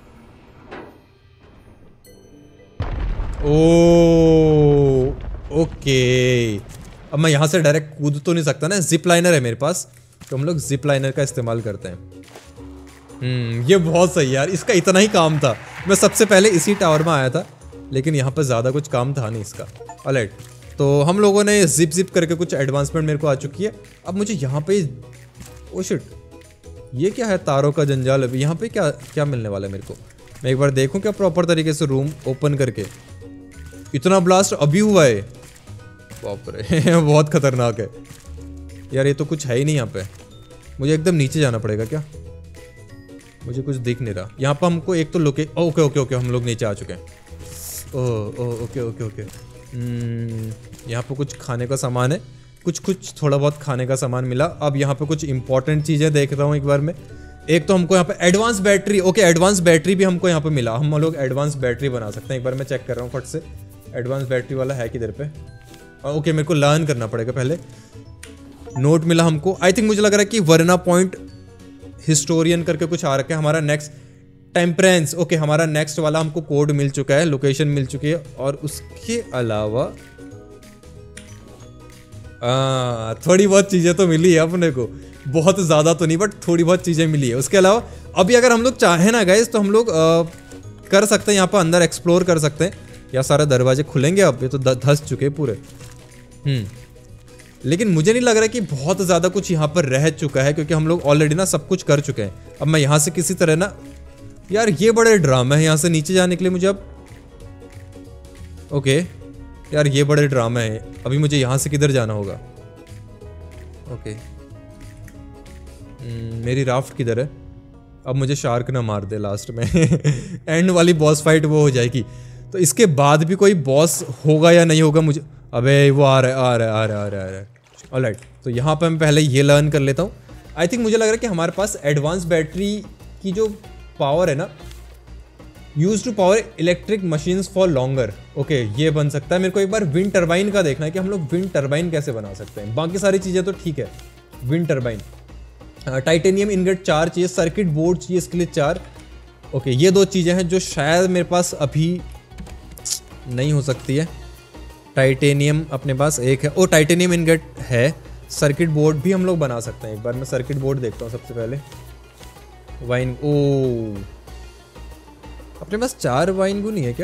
Speaker 1: ओ ओके, अब मैं यहाँ से डायरेक्ट कूद तो नहीं सकता ना, जिप लाइनर है मेरे पास, तो हम लोग जिप लाइनर का इस्तेमाल करते हैं। हम्म ये बहुत सही यार, इसका इतना ही काम था। मैं सबसे पहले इसी टावर में आया था, लेकिन यहाँ पर ज़्यादा कुछ काम था नहीं इसका। ऑलराइट, तो हम लोगों ने जिप जिप करके कुछ एडवांसमेंट मेरे को आ चुकी है। अब मुझे यहाँ पे, ओ शिट, ये क्या है, तारों का जंजाल। अभी यहाँ पे क्या क्या मिलने वाला है मेरे को, मैं एक बार देखूँ क्या प्रॉपर तरीके से रूम ओपन करके। इतना ब्लास्ट अभी हुआ है, बाप रे बहुत खतरनाक है यार। ये तो कुछ है ही नहीं यहाँ पे, मुझे एकदम नीचे जाना पड़ेगा क्या, मुझे कुछ दिख नहीं रहा। यहाँ पर हमको एक तो लोके, ओके ओके ओके हम लोग नीचे आ चुके हैं। Oh oh okay okay okay यहाँ पे कुछ खाने का सामान है, कुछ कुछ थोड़ा बहुत खाने का सामान मिला। अब यहाँ पे कुछ इंपॉर्टेंट चीज़ें देख रहा हूँ एक बार में। एक तो हमको यहाँ पे advance battery, okay advance battery भी हमको यहाँ पे मिला, हम लोग एडवांस बैटरी बना सकते हैं। एक बार मैं चेक कर रहा हूँ फट से, एडवांस बैटरी वाला है किधर पे। ओके मेरे को लर्न करना पड़ेगा पहले। नोट मिला हमको, आई थिंक मुझे लग रहा है कि वर्ना पॉइंट हिस्टोरियन करके कुछ आ रखा है। हमारा नेक्स्ट टेम्परेंस, ओके हमारा नेक्स्ट वाला हमको कोड मिल चुका है, लोकेशन मिल चुकी है। और उसके अलावा आ, थोड़ी बहुत चीज़ें तो मिली है अपने को, बहुत ज़्यादा तो नहीं बट थोड़ी बहुत चीज़ें मिली है। उसके अलावा अभी अगर हम लोग चाहें ना गाइस तो हम लोग आ, कर सकते हैं, यहाँ पर अंदर एक्सप्लोर कर सकते हैं। या सारे दरवाजे खुलेंगे अब, ये तो धस चुके हैं पूरे। हम्म लेकिन मुझे नहीं लग रहा कि बहुत ज़्यादा कुछ यहाँ पर रह चुका है, क्योंकि हम लोग ऑलरेडी ना सब कुछ कर चुके हैं। अब मैं यहाँ से किसी तरह ना, यार ये बड़े ड्रामे है यहाँ से नीचे जाने के लिए मुझे अब। ओके यार ये बड़े ड्रामे है, अभी मुझे यहाँ से किधर जाना होगा। ओके मेरी राफ्ट किधर है, अब मुझे शार्क ना मार दे लास्ट में एंड वाली बॉस फाइट वो हो जाएगी। तो इसके बाद भी कोई बॉस होगा या नहीं होगा मुझे, अबे वो आ रहा है आ रहा है आ रहा है आ रहा है आ रहा है। ऑलराइट, तो यहाँ पर मैं पहले ये लर्न कर लेता हूँ। आई थिंक मुझे लग रहा है कि हमारे पास एडवांस बैटरी की जो पावर है ना, use to power electric machines for longer. Okay ये बन सकता है। मेरे को एक बार विंड टर्बाइन का देखना है कि हम लोग विंड टर्बाइन कैसे बना सकते हैं। बाकी सारी चीज़ें तो ठीक है। विंड टर्बाइन, टाइटेनियम इनगट चार चाहिए, सर्किट बोर्ड चाहिए इसके लिए चार। ओके ये दो चीज़ें हैं जो शायद मेरे पास अभी नहीं हो सकती है। टाइटेनियम अपने पास एक है, ओ टाइटेनियम इनगट है। सर्किट बोर्ड भी हम लोग बना सकते हैं। एक बार मैं सर्किट बोर्ड देखता हूँ सबसे पहले। वाइन, ओ अपने पास चार वाइन गू नहीं है क्या?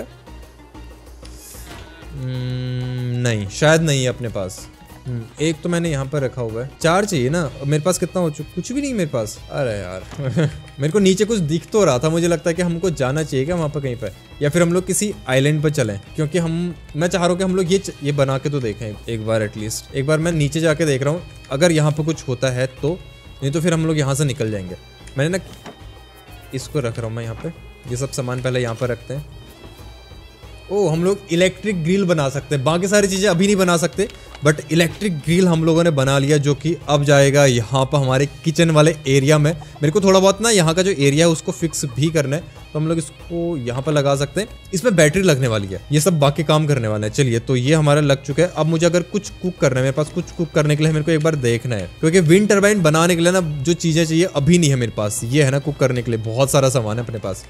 Speaker 1: नहीं शायद नहीं है अपने पास। एक तो मैंने यहाँ पर रखा हुआ है, चार चाहिए ना। मेरे पास कितना हो चुका? कुछ भी नहीं मेरे पास। अरे यार मेरे को नीचे कुछ दिख तो रहा था, मुझे लगता है कि हमको जाना चाहिए क्या वहाँ पर कहीं पर, या फिर हम लोग किसी आइलैंड पर चलें, क्योंकि हम मैं चाह रहा हूँ कि हम लोग ये ये बना के तो देखें एक बार एटलीस्ट। एक बार मैं नीचे जाके देख रहा हूँ, अगर यहाँ पर कुछ होता है तो, नहीं तो फिर हम लोग यहाँ से निकल जाएंगे। मैंने ना इसको रख रहा हूँ मैं यहाँ पे, ये सब सामान पहले यहाँ पर रखते हैं। ओ हम लोग इलेक्ट्रिक ग्रिल बना सकते हैं, बाकी सारी चीज़ें अभी नहीं बना सकते, बट इलेक्ट्रिक ग्रिल हम लोगों ने बना लिया, जो कि अब जाएगा यहाँ पर हमारे किचन वाले एरिया में। मेरे को थोड़ा बहुत ना यहाँ का जो एरिया है उसको फिक्स भी करना है, तो हम लोग इसको यहाँ पर लगा सकते हैं। इसमें बैटरी लगने वाली है, ये सब बाकी काम करने वाले हैं। चलिए तो ये हमारा लग चुका है। अब मुझे अगर कुछ कुक करना है, मेरे पास कुछ कुक करने के लिए मेरे को एक बार देखना है, क्योंकि विंड टर्बाइन बनाने के लिए ना जो चीज़ें चाहिए अभी नहीं है मेरे पास। ये है ना कुक करने के लिए बहुत सारा सामान है अपने पास,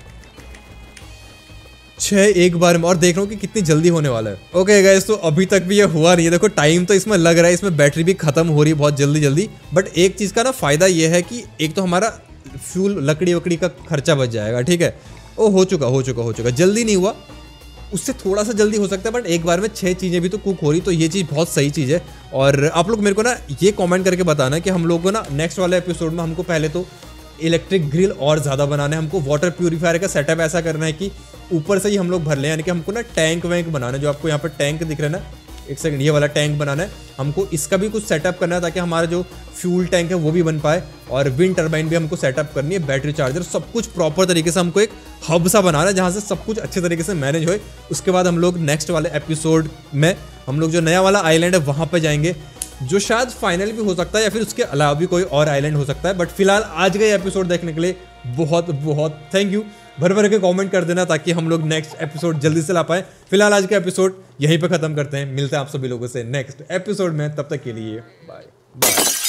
Speaker 1: छह एक बार में, और देख रहा हूँ कि कितनी जल्दी होने वाला है। ओके गाइस, तो अभी तक भी ये हुआ नहीं है। देखो टाइम तो इसमें लग रहा है, इसमें बैटरी भी खत्म हो रही है बहुत जल्दी जल्दी। बट एक चीज़ का ना फायदा ये है कि एक तो हमारा फ्यूल लकड़ी वकड़ी का खर्चा बच जाएगा। ठीक है, ओ हो चुका हो चुका हो चुका जल्दी नहीं हुआ, उससे थोड़ा सा जल्दी हो सकता है, बट एक बार में छः चीज़ें भी तो कुक हो रही, तो ये चीज़ बहुत सही चीज़ है। और आप लोग मेरे को ना ये कॉमेंट करके बताना कि हम लोग को ना नेक्स्ट वाले एपिसोड में हमको पहले तो इलेक्ट्रिक ग्रिल और ज़्यादा बनाना है, हमको वाटर प्यूरीफायर का सेटअप ऐसा करना है कि ऊपर से ही हम लोग भर लें, यानी कि हमको ना टैंक वैंक बनाना है। जो आपको यहाँ पर टैंक दिख रहा है ना, एक सेकंड, ये वाला टैंक बनाना है हमको, इसका भी कुछ सेटअप करना है ताकि हमारा जो फ्यूल टैंक है वो भी बन पाए, और विंड टर्बाइन भी हमको सेटअप करनी है, बैटरी चार्जर, सब कुछ प्रॉपर तरीके से हमको एक हब सा बनाना है जहाँ से सब कुछ अच्छे तरीके से मैनेज होए। उसके बाद हम लोग नेक्स्ट वाले एपिसोड में हम लोग जो नया वाला आइलैंड है वहाँ पे जाएंगे, जो शायद फाइनल भी हो सकता है या फिर उसके अलावा भी कोई और आइलैंड हो सकता है। बट फिलहाल आज का ये एपिसोड देखने के लिए बहुत बहुत थैंक यू। भर भर के कमेंट कर देना ताकि हम लोग नेक्स्ट एपिसोड जल्दी से ला पाए। फिलहाल आज का एपिसोड यहीं पे खत्म करते हैं, मिलते हैं आप सभी लोगों से नेक्स्ट एपिसोड में, तब तक के लिए बाय बाय।